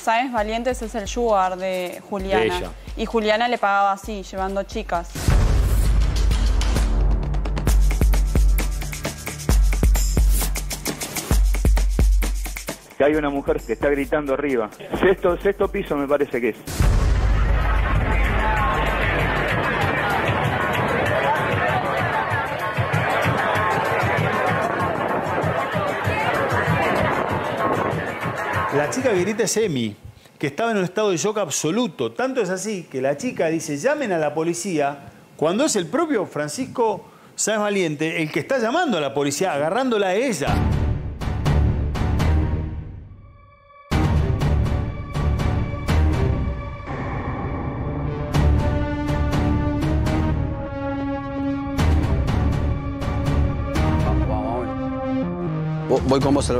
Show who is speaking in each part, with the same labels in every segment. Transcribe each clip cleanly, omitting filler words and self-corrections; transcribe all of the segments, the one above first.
Speaker 1: Sáenz Valientes es el sugar de Juliana.
Speaker 2: De ella.
Speaker 1: Y Juliana le pagaba así, llevando chicas.
Speaker 3: Que hay una mujer que está gritando arriba. Sexto piso me parece que es.
Speaker 4: La chica que grita es Emi, que estaba en un estado de shock absoluto. Tanto es así que la chica dice, llamen a la policía, cuando es el propio Francisco Sáenz Valiente el que está llamando a la policía, agarrándola a ella.
Speaker 5: Voy con vos.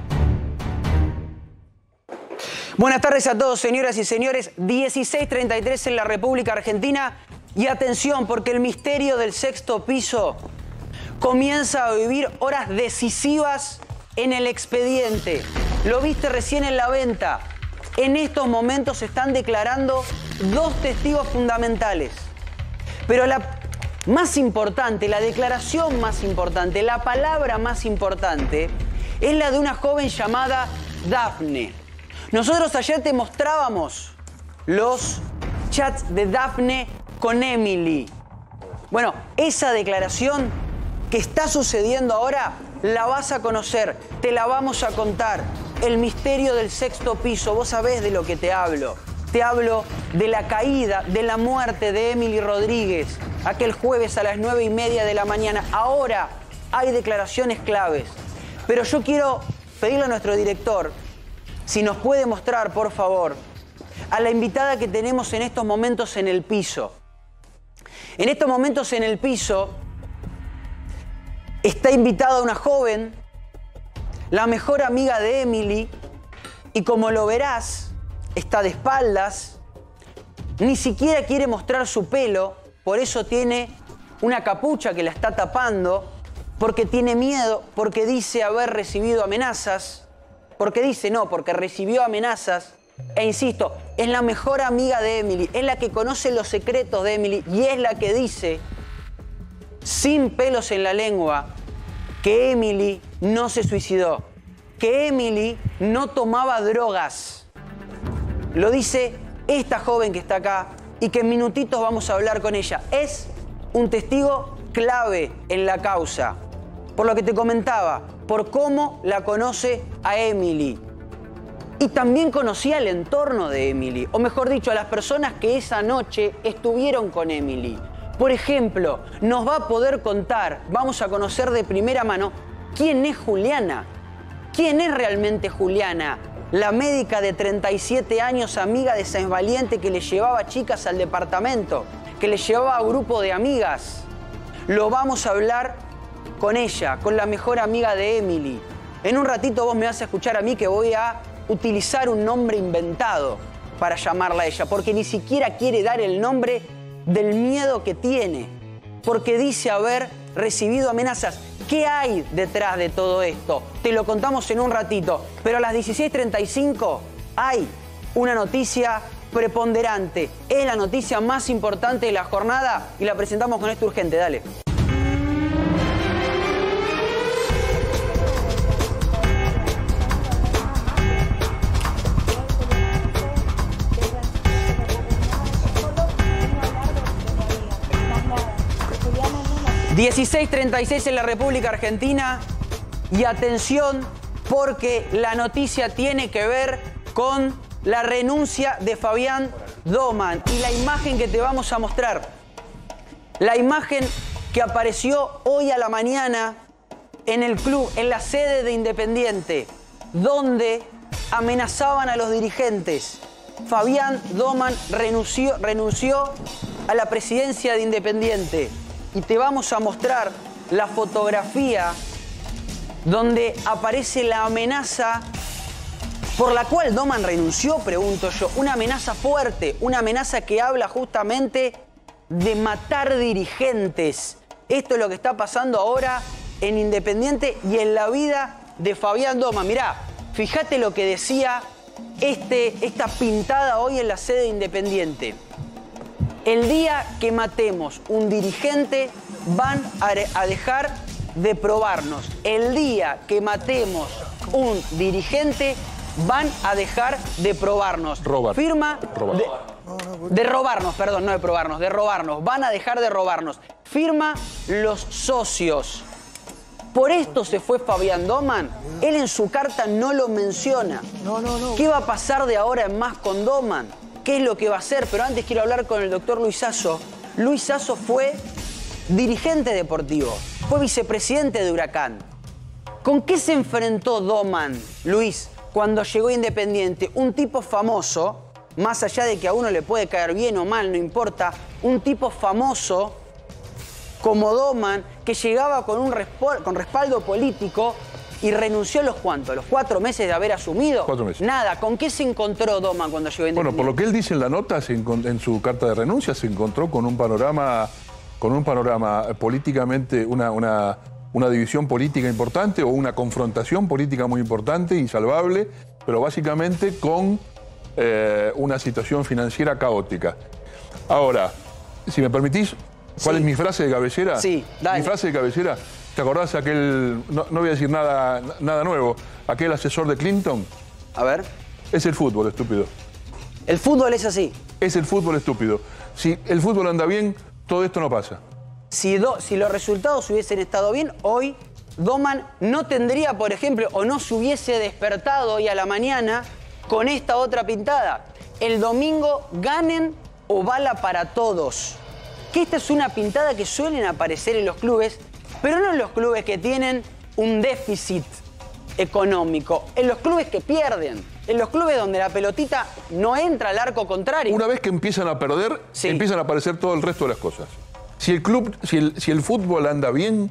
Speaker 5: Buenas tardes a todos, señoras y señores. 16:33 en la República Argentina. Y atención, porque el misterio del sexto piso comienza a vivir horas decisivas en el expediente. Lo viste recién en la venta. En estos momentos se están declarando dos testigos fundamentales. Pero la más importante, la declaración más importante, la palabra más importante, es la de una joven llamada Dafne. Nosotros ayer te mostrábamos los chats de Dafne con Emily. Bueno, esa declaración que está sucediendo ahora la vas a conocer, te la vamos a contar. El misterio del sexto piso, vos sabés de lo que te hablo. Te hablo de la caída, de la muerte de Emily Rodríguez, aquel jueves a las 9:30 de la mañana. Ahora hay declaraciones claves. Pero yo quiero pedirle a nuestro director si nos puede mostrar, por favor, a la invitada que tenemos en estos momentos en el piso. En estos momentos en el piso está invitada una joven, la mejor amiga de Emily, y como lo verás, está de espaldas, ni siquiera quiere mostrar su pelo, por eso tiene una capucha que la está tapando, porque tiene miedo, porque dice haber recibido amenazas, porque recibió amenazas. E insisto, es la mejor amiga de Emily, es la que conoce los secretos de Emily y es la que dice, sin pelos en la lengua, que Emily no se suicidó, que Emily no tomaba drogas. Lo dice esta joven que está acá y que en minutitos vamos a hablar con ella. Es un testigo clave en la causa, por lo que te comentaba, por cómo la conoce a Emily. Y también conocía el entorno de Emily, o mejor dicho, a las personas que esa noche estuvieron con Emily. Por ejemplo, nos va a poder contar, vamos a conocer de primera mano, quién es Juliana. ¿Quién es realmente Juliana? La médica de 37 años, amiga de Sáenz Valiente, que le llevaba chicas al departamento, que le llevaba a grupo de amigas. Lo vamos a hablar con ella, con la mejor amiga de Emily. En un ratito vos me vas a escuchar a mí que voy a utilizar un nombre inventado para llamarla a ella, porque ni siquiera quiere dar el nombre del miedo que tiene, porque dice haber recibido amenazas. ¿Qué hay detrás de todo esto? Te lo contamos en un ratito, pero a las 16:35 hay una noticia preponderante. Es la noticia más importante de la jornada y la presentamos con esto urgente. Dale. ...16:36 en la República Argentina... ...y atención... ...porque la noticia tiene que ver... ...con la renuncia de Fabián Doman... ...y la imagen que te vamos a mostrar... ...la imagen que apareció hoy a la mañana... ...en el club, en la sede de Independiente... ...donde amenazaban a los dirigentes... ...Fabián Doman renunció a la presidencia de Independiente... Y te vamos a mostrar la fotografía donde aparece la amenaza por la cual Doman renunció, pregunto yo. Una amenaza fuerte, una amenaza que habla justamente de matar dirigentes. Esto es lo que está pasando ahora en Independiente y en la vida de Fabián Doman. Mirá, fíjate lo que decía esta pintada hoy en la sede de Independiente. El día que matemos un dirigente van a dejar de probarnos. El día que matemos un dirigente van a dejar de probarnos.
Speaker 2: Robar.
Speaker 5: Firma
Speaker 2: Robar.
Speaker 5: de robarnos, perdón, no de probarnos, de robarnos. Van a dejar de robarnos. Firma los socios. Por esto se fue Fabián Doman. Él en su carta no lo menciona.
Speaker 6: No.
Speaker 5: ¿Qué va a pasar de ahora en más con Doman? ¿Qué es lo que va a hacer? Pero antes quiero hablar con el doctor Luis Sasso. Luis Sasso fue dirigente deportivo, fue vicepresidente de Huracán. ¿Con qué se enfrentó Doman, Luis, cuando llegó a Independiente? Un tipo famoso, más allá de que a uno le puede caer bien o mal, no importa, un tipo famoso como Doman, que llegaba con respaldo político y renunció a los ¿cuántos? ¿Los 4 meses de haber asumido?
Speaker 2: 4 meses.
Speaker 5: Nada. ¿Con qué se encontró Doman cuando llegó a Independiente?
Speaker 2: Bueno, por lo que él dice en la nota, en su carta de renuncia, se encontró con un panorama políticamente, una división política importante o una confrontación política muy importante y salvable, pero básicamente con una situación financiera caótica. Ahora, si me permitís, ¿cuál es mi frase de cabecera?
Speaker 5: Sí, dale.
Speaker 2: Mi frase de cabecera, ¿te acordás aquel, no voy a decir nada nuevo, aquel asesor de Clinton?
Speaker 5: A ver.
Speaker 2: Es el fútbol, estúpido.
Speaker 5: El fútbol es así.
Speaker 2: Es el fútbol, estúpido. Si el fútbol anda bien, todo esto no pasa.
Speaker 5: Si los resultados hubiesen estado bien, hoy Doman no tendría, por ejemplo, o no se hubiese despertado hoy a la mañana con esta otra pintada. El domingo ganen o bala para todos. Que esta es una pintada que suelen aparecer en los clubes, pero no en los clubes que tienen un déficit económico, en los clubes que pierden, en los clubes donde la pelotita no entra al arco contrario.
Speaker 2: Una vez que empiezan a perder,
Speaker 5: Sí.
Speaker 2: empiezan a aparecer todo el resto de las cosas. Si el fútbol anda bien,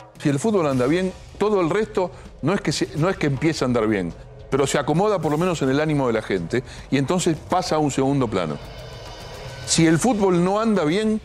Speaker 2: todo el resto no es que empiece a andar bien, pero se acomoda por lo menos en el ánimo de la gente y entonces pasa a un segundo plano. Si el fútbol no anda bien,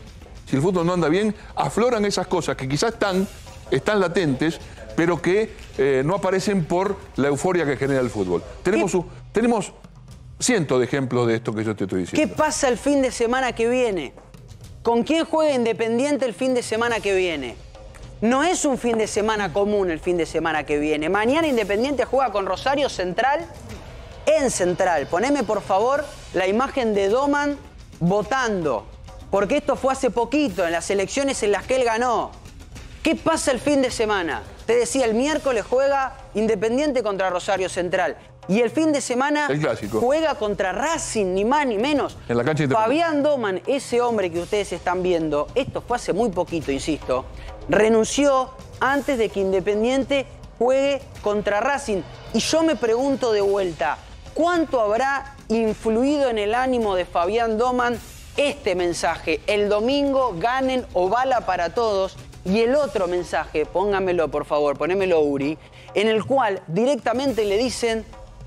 Speaker 2: afloran esas cosas que quizás están latentes, pero que no aparecen por la euforia que genera el fútbol. Tenemos cientos de ejemplos de esto que yo te estoy diciendo.
Speaker 5: ¿Qué pasa el fin de semana que viene? ¿Con quién juega Independiente el fin de semana que viene? No es un fin de semana común el fin de semana que viene. Mañana Independiente juega con Rosario Central en Central. Poneme por favor la imagen de Doman votando, porque esto fue hace poquito, en las elecciones en las que él ganó. ¿Qué pasa el fin de semana? Te decía, el miércoles juega Independiente contra Rosario Central. Y el fin de semana
Speaker 2: El clásico.
Speaker 5: juega contra Racing, ni más ni menos.
Speaker 2: En la cancha de
Speaker 5: Fabián Doman, ese hombre que ustedes están viendo, esto fue hace muy poquito, insisto, renunció antes de que Independiente juegue contra Racing. Y yo me pregunto de vuelta, ¿cuánto habrá influido en el ánimo de Fabián Doman este mensaje? El domingo ganen o bala para todos. Y el otro mensaje, póngamelo por favor, ponémelo Uri, en el cual directamente le dicen,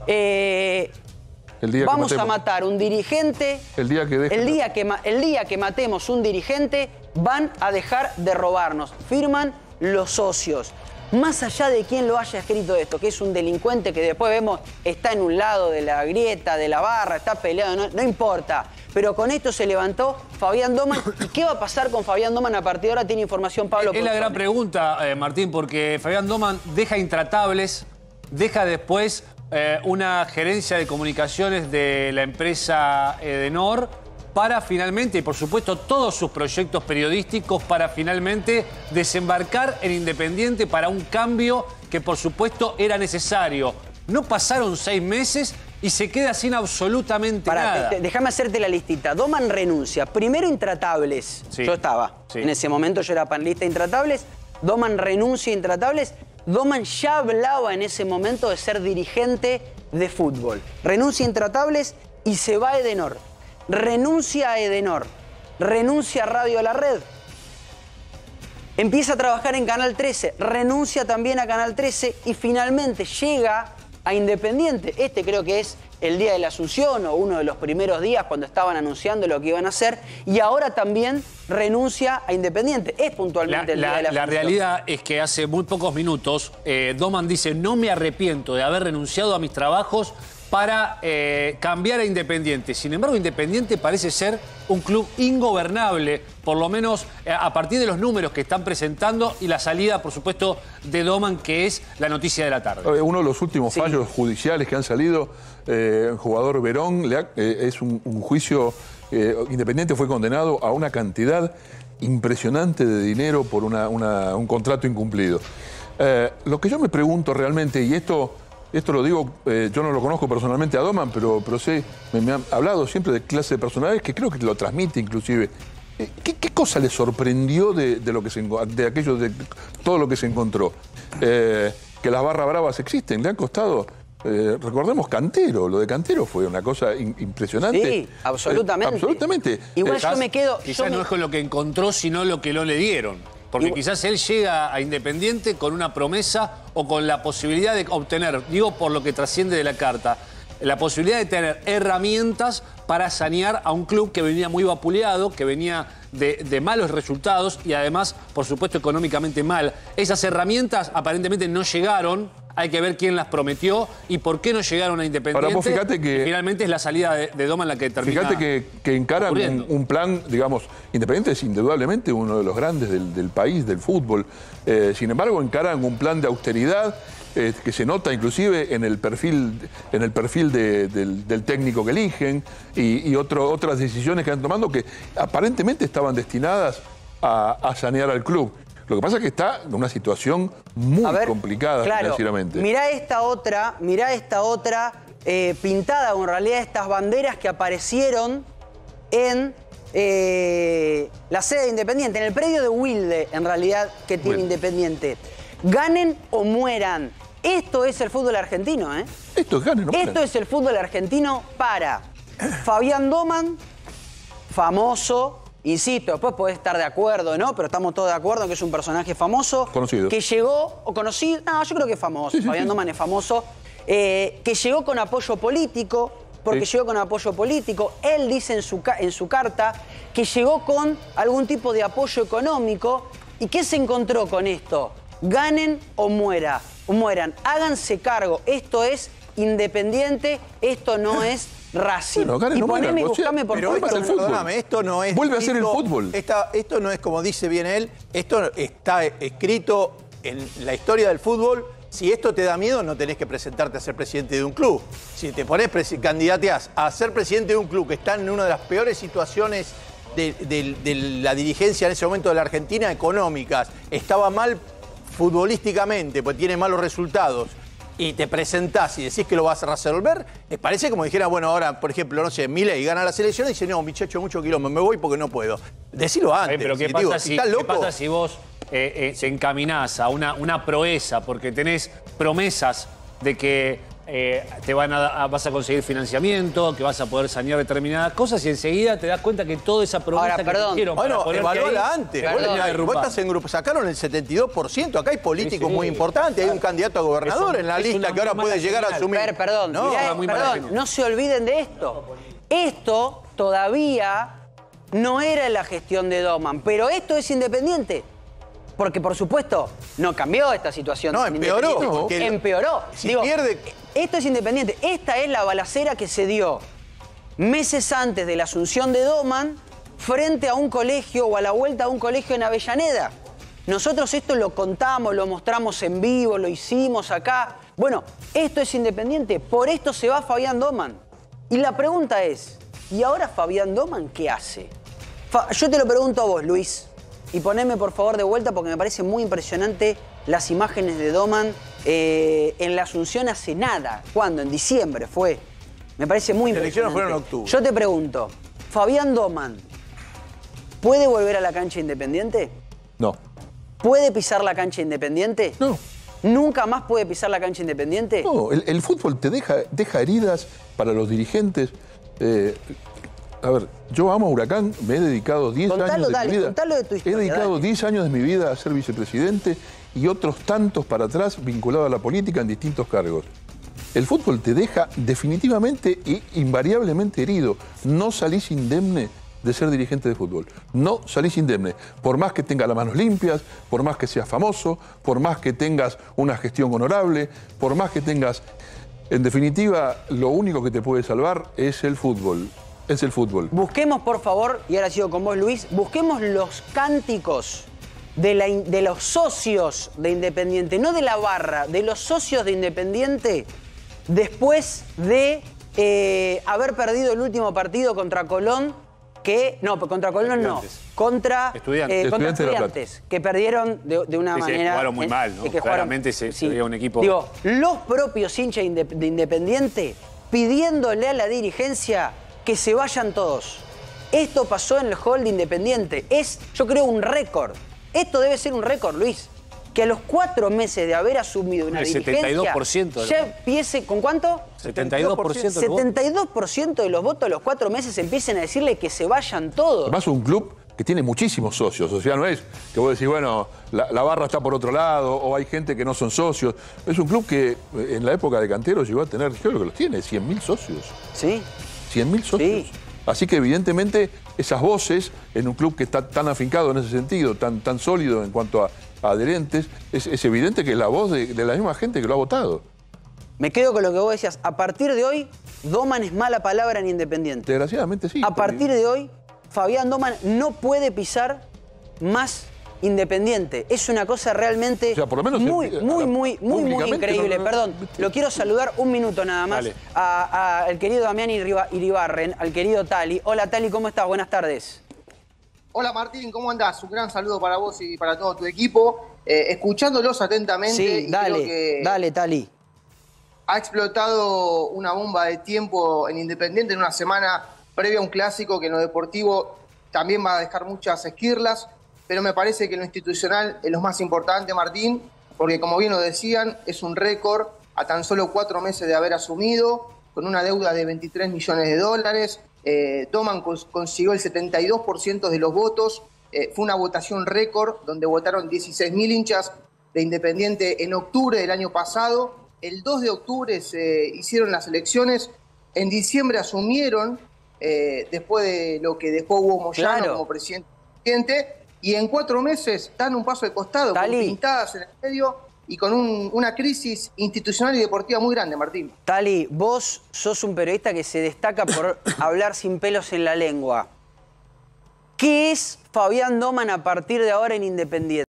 Speaker 5: vamos a matar un dirigente, el día que matemos un dirigente van a dejar de robarnos. Firman los socios. Más allá de quién lo haya escrito esto, que es un delincuente que después vemos está en un lado de la grieta, de la barra, está peleado, no importa. Pero con esto se levantó Fabián Doman. ¿Y qué va a pasar con Fabián Doman a partir de ahora? Tiene información Pablo.
Speaker 7: Es la gran pregunta, Martín, porque Fabián Doman deja Intratables, deja después una gerencia de comunicaciones de la empresa Edenor para finalmente, y por supuesto todos sus proyectos periodísticos, para finalmente desembarcar en Independiente para un cambio que por supuesto era necesario. No pasaron 6 meses y se queda sin absolutamente nada.
Speaker 5: Déjame hacerte la listita. Doman renuncia. Primero Intratables.
Speaker 7: Sí.
Speaker 5: Yo estaba.
Speaker 7: Sí.
Speaker 5: En ese momento yo era panelista de Intratables. Doman renuncia a Intratables. Doman ya hablaba en ese momento de ser dirigente de fútbol. Renuncia a Intratables y se va a Edenor. Renuncia a Edenor. Renuncia a Radio La Red. Empieza a trabajar en Canal 13. Renuncia también a Canal 13 y finalmente llega a Independiente. Este creo que es el día de la Asunción o uno de los primeros días cuando estaban anunciando lo que iban a hacer. Y ahora también renuncia a Independiente. Es puntualmente el día de la Asunción.
Speaker 7: La realidad es que hace muy pocos minutos Doman dice: no me arrepiento de haber renunciado a mis trabajos para cambiar a Independiente. Sin embargo, Independiente parece ser un club ingobernable, por lo menos a partir de los números que están presentando y la salida, por supuesto, de Doman, que es la noticia de la tarde.
Speaker 2: Uno de los últimos fallos judiciales que han salido, el jugador Verón, es un juicio, Independiente fue condenado a una cantidad impresionante de dinero por un contrato incumplido. Lo que yo me pregunto realmente, y esto lo digo, yo no lo conozco personalmente a Doman, pero sé, me han hablado siempre de clase de personajes que creo que lo transmite inclusive. ¿Qué cosa le sorprendió de todo lo que se encontró? Que las barras bravas existen, le han costado. Recordemos Cantero, lo de Cantero fue una cosa impresionante.
Speaker 5: Sí, absolutamente.
Speaker 2: Absolutamente.
Speaker 5: Igual yo me quedo...
Speaker 7: Quizás no es con lo que encontró, sino lo que no le dieron. Porque quizás él llega a Independiente con una promesa o con la posibilidad de obtener, digo por lo que trasciende de la carta, la posibilidad de tener herramientas para sanear a un club que venía muy vapuleado, que venía de malos resultados y además, por supuesto, económicamente mal. Esas herramientas aparentemente no llegaron. Hay que ver quién las prometió y por qué no llegaron a Independiente.
Speaker 2: Ahora, vos fíjate que,
Speaker 7: y finalmente es la salida de Doman la que termina.
Speaker 2: Fíjate que encaran un plan, digamos, Independiente es indudablemente uno de los grandes del país, del fútbol. Sin embargo, encaran un plan de austeridad que se nota inclusive en el perfil del técnico que eligen y otras decisiones que han tomado que aparentemente estaban destinadas a sanear al club. Lo que pasa es que está en una situación muy complicada financieramente.
Speaker 5: Mirá esta otra pintada, o en realidad estas banderas que aparecieron en la sede de Independiente, en el predio de Wilde, en realidad, que tiene Independiente. Ganen o mueran. Esto es el fútbol argentino, ¿eh?
Speaker 2: Esto es ganen o mueran.
Speaker 5: Esto es el fútbol argentino para Fabián Doman, famoso. Insisto, después podés estar de acuerdo, ¿no? Pero estamos todos de acuerdo en que es un personaje famoso.
Speaker 2: Conocido.
Speaker 5: Que llegó, o conocido, no, yo creo que es famoso. Fabián Doman es famoso. Que llegó con apoyo político, porque llegó con apoyo político. Él dice en su carta que llegó con algún tipo de apoyo económico. ¿Y qué se encontró con esto? Ganen o mueran. Háganse cargo. Esto es Independiente, esto no es Racing.
Speaker 2: Bueno,
Speaker 5: y poneme y buscame por favor.
Speaker 6: Perdóname, esto no es...
Speaker 2: Vuelve a ser el fútbol.
Speaker 6: Esto no es como dice bien él, esto está escrito en la historia del fútbol. Si esto te da miedo, no tenés que presentarte a ser presidente de un club. Si te pones candidateás a ser presidente de un club que está en una de las peores situaciones de la dirigencia en ese momento de la Argentina, económicas, estaba mal futbolísticamente, pues tiene malos resultados, y te presentás y decís que lo vas a resolver, parece como dijera, bueno, ahora, por ejemplo, no sé, Milei gana las elecciones y dice, no, muchacho, mucho quilombo, me voy porque no puedo. Decilo antes.
Speaker 7: Pero ¿qué pasa si vos se encaminás a una proeza porque tenés promesas de que vas a conseguir financiamiento, que vas a poder sanear determinadas cosas y enseguida te das cuenta que toda esa promesa que te hicieron
Speaker 6: bueno, evalúala antes. Vos estás en grupo, sacaron el 72%, acá hay políticos muy importantes, hay un candidato a gobernador en la lista que ahora puede llegar a asumir.
Speaker 5: Perdón, no se olviden de esto. Esto todavía no era la gestión de Doman, pero esto es Independiente. Porque, por supuesto, no cambió esta situación.
Speaker 6: No, empeoró.
Speaker 5: Empeoró.
Speaker 6: Si pierde...
Speaker 5: Esto es Independiente. Esta es la balacera que se dio meses antes de la asunción de Doman frente a un colegio o a la vuelta a un colegio en Avellaneda. Nosotros esto lo contamos, lo mostramos en vivo, lo hicimos acá. Bueno, esto es Independiente. Por esto se va Fabián Doman. Y la pregunta es, ¿y ahora Fabián Doman qué hace? Yo te lo pregunto a vos, Luis. Y poneme por favor de vuelta porque me parece muy impresionante las imágenes de Doman en la Asunción hace nada. ¿Cuándo? En diciembre fue. Me parece muy impresionante.
Speaker 6: Las elecciones fueron en octubre.
Speaker 5: Yo te pregunto, ¿Fabián Doman puede volver a la cancha Independiente?
Speaker 2: No.
Speaker 5: ¿Puede pisar la cancha Independiente?
Speaker 2: No.
Speaker 5: ¿Nunca más puede pisar la cancha Independiente?
Speaker 2: No, el fútbol te deja heridas para los dirigentes. A ver, yo amo a Huracán, me he dedicado 10 años de mi vida.
Speaker 5: Contalo de tu historia,
Speaker 2: he dedicado 10 años de mi vida a ser vicepresidente y otros tantos para atrás vinculados a la política en distintos cargos. El fútbol te deja definitivamente e invariablemente herido. No salís indemne de ser dirigente de fútbol. No salís indemne. Por más que tengas las manos limpias, por más que seas famoso, por más que tengas una gestión honorable, por más que tengas... En definitiva, lo único que te puede salvar es el fútbol. Es el fútbol.
Speaker 5: Busquemos, por favor, y ahora sigo con vos, Luis, busquemos los cánticos de los socios de Independiente, no de la barra, de los socios de Independiente, después de haber perdido el último partido contra Colón, contra Colón no, contra
Speaker 7: Estudiantes.
Speaker 5: contra
Speaker 2: Estudiantes de La Plata.
Speaker 5: Estudiantes, que perdieron de una
Speaker 7: Sí,
Speaker 5: manera...
Speaker 7: jugaron muy mal, ¿no?
Speaker 5: que
Speaker 7: Claramente se veía un equipo...
Speaker 5: Digo, los propios hinchas de Independiente pidiéndole a la dirigencia que se vayan todos. Esto pasó en el hall de Independiente. Es, yo creo, un récord. Esto debe ser un récord, Luis. Que a los 4 meses de haber asumido una
Speaker 7: El
Speaker 5: dirigencia...
Speaker 7: 72%.
Speaker 5: Ya empiece... ¿Con cuánto?
Speaker 7: 72%
Speaker 5: 72% de los votos a los 4 meses empiecen a decirle que se vayan todos.
Speaker 2: Además, un club que tiene muchísimos socios. O sea, no es que vos decís, bueno, la barra está por otro lado o hay gente que no son socios. Es un club que en la época de Cantero llegó a tener, creo que los tiene, 100.000 socios.
Speaker 5: Sí.
Speaker 2: 100.000 socios.
Speaker 5: Sí.
Speaker 2: Así que evidentemente esas voces en un club que está tan afincado en ese sentido, tan sólido en cuanto a adherentes, es evidente que es la voz de la misma gente que lo ha votado.
Speaker 5: Me quedo con lo que vos decías. A partir de hoy, Doman es mala palabra en Independiente.
Speaker 2: Desgraciadamente sí.
Speaker 5: A partir de hoy, Fabián Doman no puede pisar más Independiente. Es una cosa realmente
Speaker 2: O sea, por lo menos
Speaker 5: muy
Speaker 2: públicamente
Speaker 5: increíble.
Speaker 2: no-
Speaker 5: Perdón, lo quiero saludar un minuto nada más
Speaker 7: Dale.
Speaker 5: al querido Damián Iribarren, al querido Tali. Hola Tali, ¿cómo estás? Buenas tardes.
Speaker 8: Hola Martín, ¿cómo andás? Un gran saludo para vos y para todo tu equipo. Escuchándolos atentamente,
Speaker 5: Sí,
Speaker 8: y creo que
Speaker 5: dale Tali.
Speaker 8: ha explotado una bomba de tiempo en Independiente en una semana previa a un clásico que en lo deportivo también va a dejar muchas esquirlas, pero me parece que en lo institucional es lo más importante, Martín, porque como bien lo decían, es un récord a tan solo 4 meses de haber asumido, con una deuda de 23 millones de dólares. Doman consiguió el 72% de los votos. Fue una votación récord donde votaron 16.000 hinchas de Independiente en octubre del año pasado. El 2 de octubre se hicieron las elecciones. En diciembre asumieron, después de lo que dejó Hugo Moyano
Speaker 5: Claro.
Speaker 8: como presidente, y en 4 meses dan un paso de costado,
Speaker 5: Tali.
Speaker 8: con pintadas en el medio y con una crisis institucional y deportiva muy grande, Martín.
Speaker 5: Tali, vos sos un periodista que se destaca por hablar sin pelos en la lengua. ¿Qué es Fabián Doman a partir de ahora en Independiente?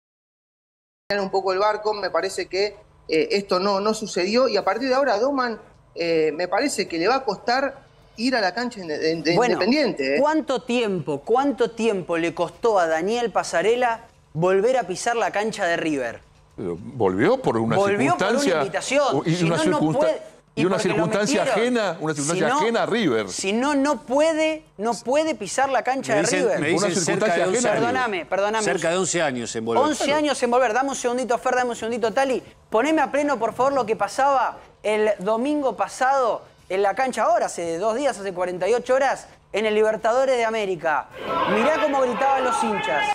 Speaker 8: Un poco el barco, me parece que esto no sucedió, y a partir de ahora Doman me parece que le va a costar ir a la cancha de
Speaker 5: Bueno,
Speaker 8: Independiente.
Speaker 5: ¿cuánto tiempo le costó a Daniel Pasarela volver a pisar la cancha de River?
Speaker 2: Pero volvió por una
Speaker 5: Volvió por
Speaker 2: circunstancia.
Speaker 5: una invitación.
Speaker 2: Y
Speaker 5: Si
Speaker 2: una,
Speaker 5: no, no
Speaker 2: circunsta-
Speaker 5: puede-
Speaker 2: y una
Speaker 5: porque lo
Speaker 2: circunstancia
Speaker 5: metieron.
Speaker 2: ajena, una circunstancia
Speaker 5: Si no-
Speaker 2: ajena a River.
Speaker 5: Si no, no puede pisar la cancha
Speaker 7: Me
Speaker 5: de
Speaker 7: dicen,
Speaker 5: River.
Speaker 7: me dicen
Speaker 2: Una
Speaker 7: cerca
Speaker 2: circunstancia
Speaker 7: de 11
Speaker 2: ajena a
Speaker 7: años.
Speaker 2: River.
Speaker 5: Perdóname.
Speaker 7: Cerca de 11 años en volver.
Speaker 5: 11 años en volver. Dame un segundito, Fer, dame un segundito, Tali. Poneme a pleno, por favor, lo que pasaba el domingo pasado en la cancha ahora, hace 2 días, hace 48 horas, en el Libertadores de América. Mirá cómo gritaban los hinchas.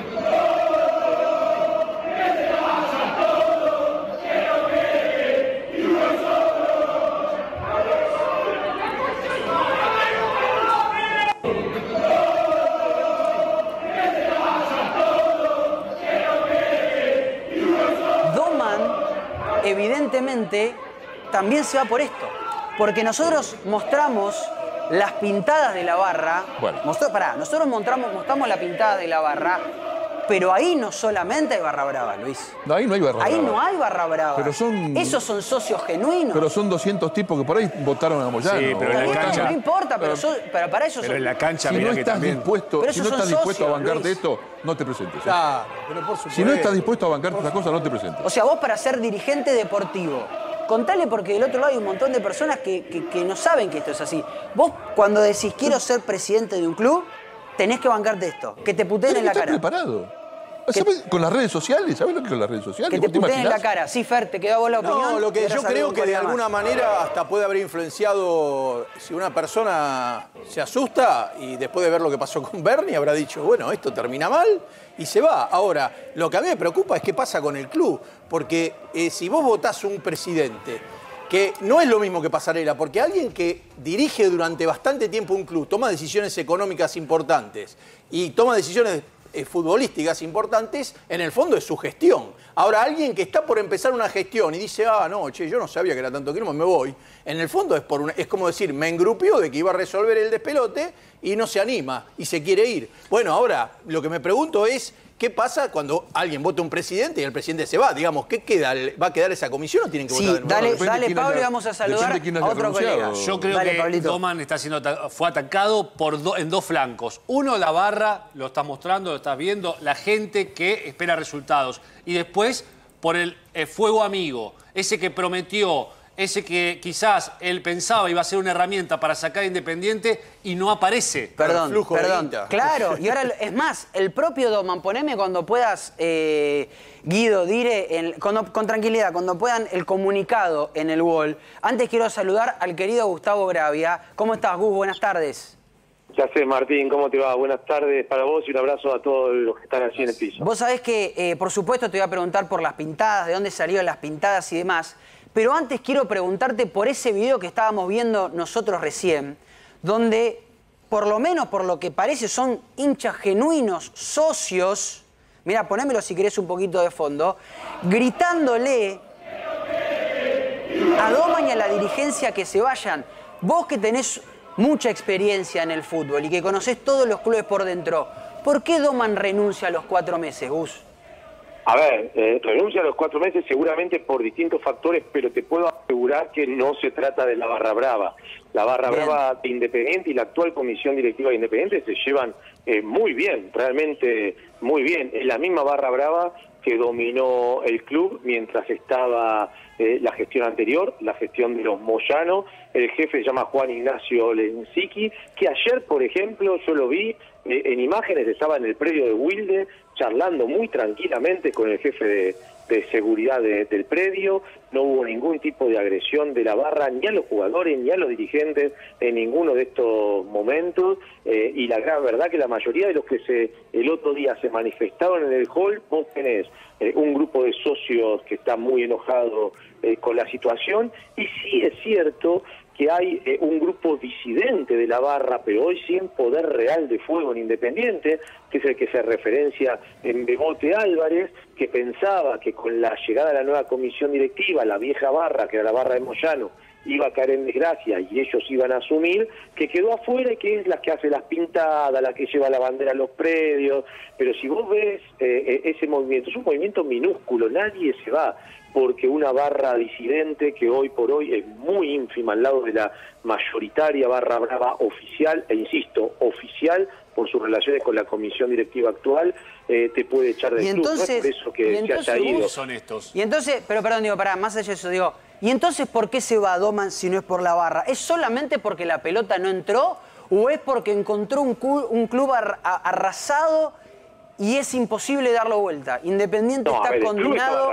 Speaker 5: Doman, evidentemente, también se va por esto. Porque nosotros mostramos las pintadas de la barra.
Speaker 2: Bueno.
Speaker 5: Nosotros mostramos la pintada de la barra, pero ahí no solamente hay barra brava, Luis.
Speaker 2: No, ahí no hay barra
Speaker 5: Ahí
Speaker 2: brava.
Speaker 5: no hay barra brava.
Speaker 2: Pero son-
Speaker 5: Esos son socios genuinos.
Speaker 2: Pero son 200 tipos que por ahí votaron a Moyano.
Speaker 7: Sí, pero en la
Speaker 5: Está bien,
Speaker 7: cancha-
Speaker 5: no importa, pero para eso
Speaker 7: Pero
Speaker 5: son...
Speaker 7: en la cancha,
Speaker 2: Si
Speaker 7: mirá
Speaker 2: no
Speaker 7: que
Speaker 2: estás
Speaker 7: también...
Speaker 2: dispuesto,
Speaker 5: Pero
Speaker 2: si
Speaker 5: esos
Speaker 2: no
Speaker 5: son
Speaker 2: estás dispuesto a
Speaker 5: socios,
Speaker 2: bancarte
Speaker 5: Luis.
Speaker 2: esto, no te presentes.
Speaker 6: Claro, pero por supuesto.
Speaker 2: Si no estás dispuesto a bancarte estas cosas, no te presentes.
Speaker 5: O sea, vos para ser dirigente deportivo, contale porque del otro lado hay un montón de personas que no saben que esto es así. Vos cuando decís quiero ser presidente de un club, tenés que bancarte esto, que te puteen en la
Speaker 2: Estás
Speaker 5: cara.
Speaker 2: preparado. ¿Sabes? Con las redes sociales, ¿sabes lo que es con las redes sociales?
Speaker 5: Que te
Speaker 2: ¿Vos te
Speaker 5: puteen en la
Speaker 2: imaginás?
Speaker 5: cara. Sí, Fer, ¿te quedó a vos la opinión?
Speaker 6: No, lo que
Speaker 5: ¿Querés
Speaker 6: yo
Speaker 5: saber
Speaker 6: creo
Speaker 5: un
Speaker 6: que de
Speaker 5: colega
Speaker 6: alguna
Speaker 5: más?
Speaker 6: manera hasta puede haber influenciado, si una persona se asusta y después de ver lo que pasó con Bernie habrá dicho, bueno, esto termina mal y se va. Ahora, lo que a mí me preocupa es qué pasa con el club, porque si vos votás un presidente, que no es lo mismo que Pasarela, porque alguien que dirige durante bastante tiempo un club, toma decisiones económicas importantes y toma decisiones futbolísticas importantes, en el fondo es su gestión. Ahora, alguien que está por empezar una gestión y dice, no, che, yo no sabía que era tanto quilombo, me voy. En el fondo es como decir, me engrupió de que iba a resolver el despelote y no se anima y se quiere ir. Bueno, ahora, lo que me pregunto es, ¿qué pasa cuando alguien vota un presidente y el presidente se va? Digamos, ¿qué queda? ¿Va a quedar esa comisión o tienen que votar de nuevo?
Speaker 5: Dale Pablo, y vamos a saludar a otro colega.
Speaker 7: Yo creo que Doman fue atacado en dos flancos. Uno, la barra, lo estás mostrando, lo estás viendo, la gente que espera resultados. Y después, por el fuego amigo, ese que prometió, ese que quizás él pensaba iba a ser una herramienta para sacar a Independiente y no aparece.
Speaker 5: Perdón. Claro, y ahora, es más, el propio Doman, poneme cuando puedas, Guido, Dire, con tranquilidad, cuando puedan el comunicado en el wall. Antes quiero saludar al querido Gustavo Gravia. ¿Cómo estás, Gus? Buenas tardes.
Speaker 9: Ya sé, Martín, ¿cómo te va? Buenas tardes para vos y un abrazo a todos los que están allí en el piso.
Speaker 5: Vos sabés que, por supuesto, te voy a preguntar por las pintadas, de dónde salieron las pintadas y demás. Pero antes quiero preguntarte por ese video que estábamos viendo nosotros recién, donde, por lo menos por lo que parece, son hinchas genuinos, socios, mirá, ponémelo si querés un poquito de fondo, gritándole a Doman y a la dirigencia que se vayan. Vos que tenés mucha experiencia en el fútbol y que conocés todos los clubes por dentro, ¿por qué Doman renuncia a los 4 meses, Gus?
Speaker 9: A ver, renuncia a los 4 meses seguramente por distintos factores, pero te puedo asegurar que no se trata de la barra brava. La barra brava de Independiente y la actual comisión directiva de Independiente se llevan muy bien, realmente muy bien. Es la misma barra brava que dominó el club mientras estaba la gestión anterior, la gestión de los Moyano. El jefe se llama Juan Ignacio Lenzicki, que ayer, por ejemplo, yo lo vi en imágenes, estaba en el predio de Wilde, charlando muy tranquilamente con el jefe de seguridad del predio. No hubo ningún tipo de agresión de la barra, ni a los jugadores, ni a los dirigentes en ninguno de estos momentos. Y la gran verdad que la mayoría de los que el otro día se manifestaron en el hall, vos tenés un grupo de socios que está muy enojado con la situación. Y sí es cierto que hay un grupo disidente de la barra, pero hoy sin poder real de fuego en Independiente, que es el que se referencia en Bebote Álvarez, que pensaba que con la llegada de la nueva comisión directiva, la vieja barra, que era la barra de Moyano, iba a caer en desgracia y ellos iban a asumir, que quedó afuera y que es la que hace las pintadas, la que lleva la bandera a los predios. Pero si vos ves ese movimiento, es un movimiento minúsculo, nadie se va, porque una barra disidente que hoy por hoy es muy ínfima al lado de la mayoritaria barra brava oficial, e insisto, oficial por sus relaciones con la comisión directiva actual, te puede echar del club. No es por eso que se haya ido.
Speaker 7: Son estos.
Speaker 5: Y entonces, pero perdón, digo, pará, más allá de eso, digo, ¿y entonces por qué se va Doman si no es por la barra? ¿Es solamente porque la pelota no entró o es porque encontró un club arrasado y es imposible darlo vuelta? Independiente está condenado.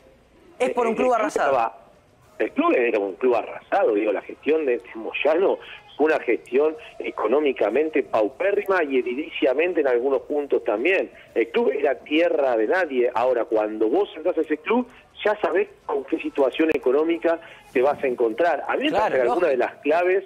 Speaker 5: Es por un club arrasado.
Speaker 9: El club era un club arrasado, digo, la gestión de Moyano fue una gestión económicamente paupérrima y ediliciamente en algunos puntos también. El club era tierra de nadie. Ahora, cuando vos entras a ese club, ya sabés con qué situación económica te vas a encontrar. A mí me parece que algunas de las claves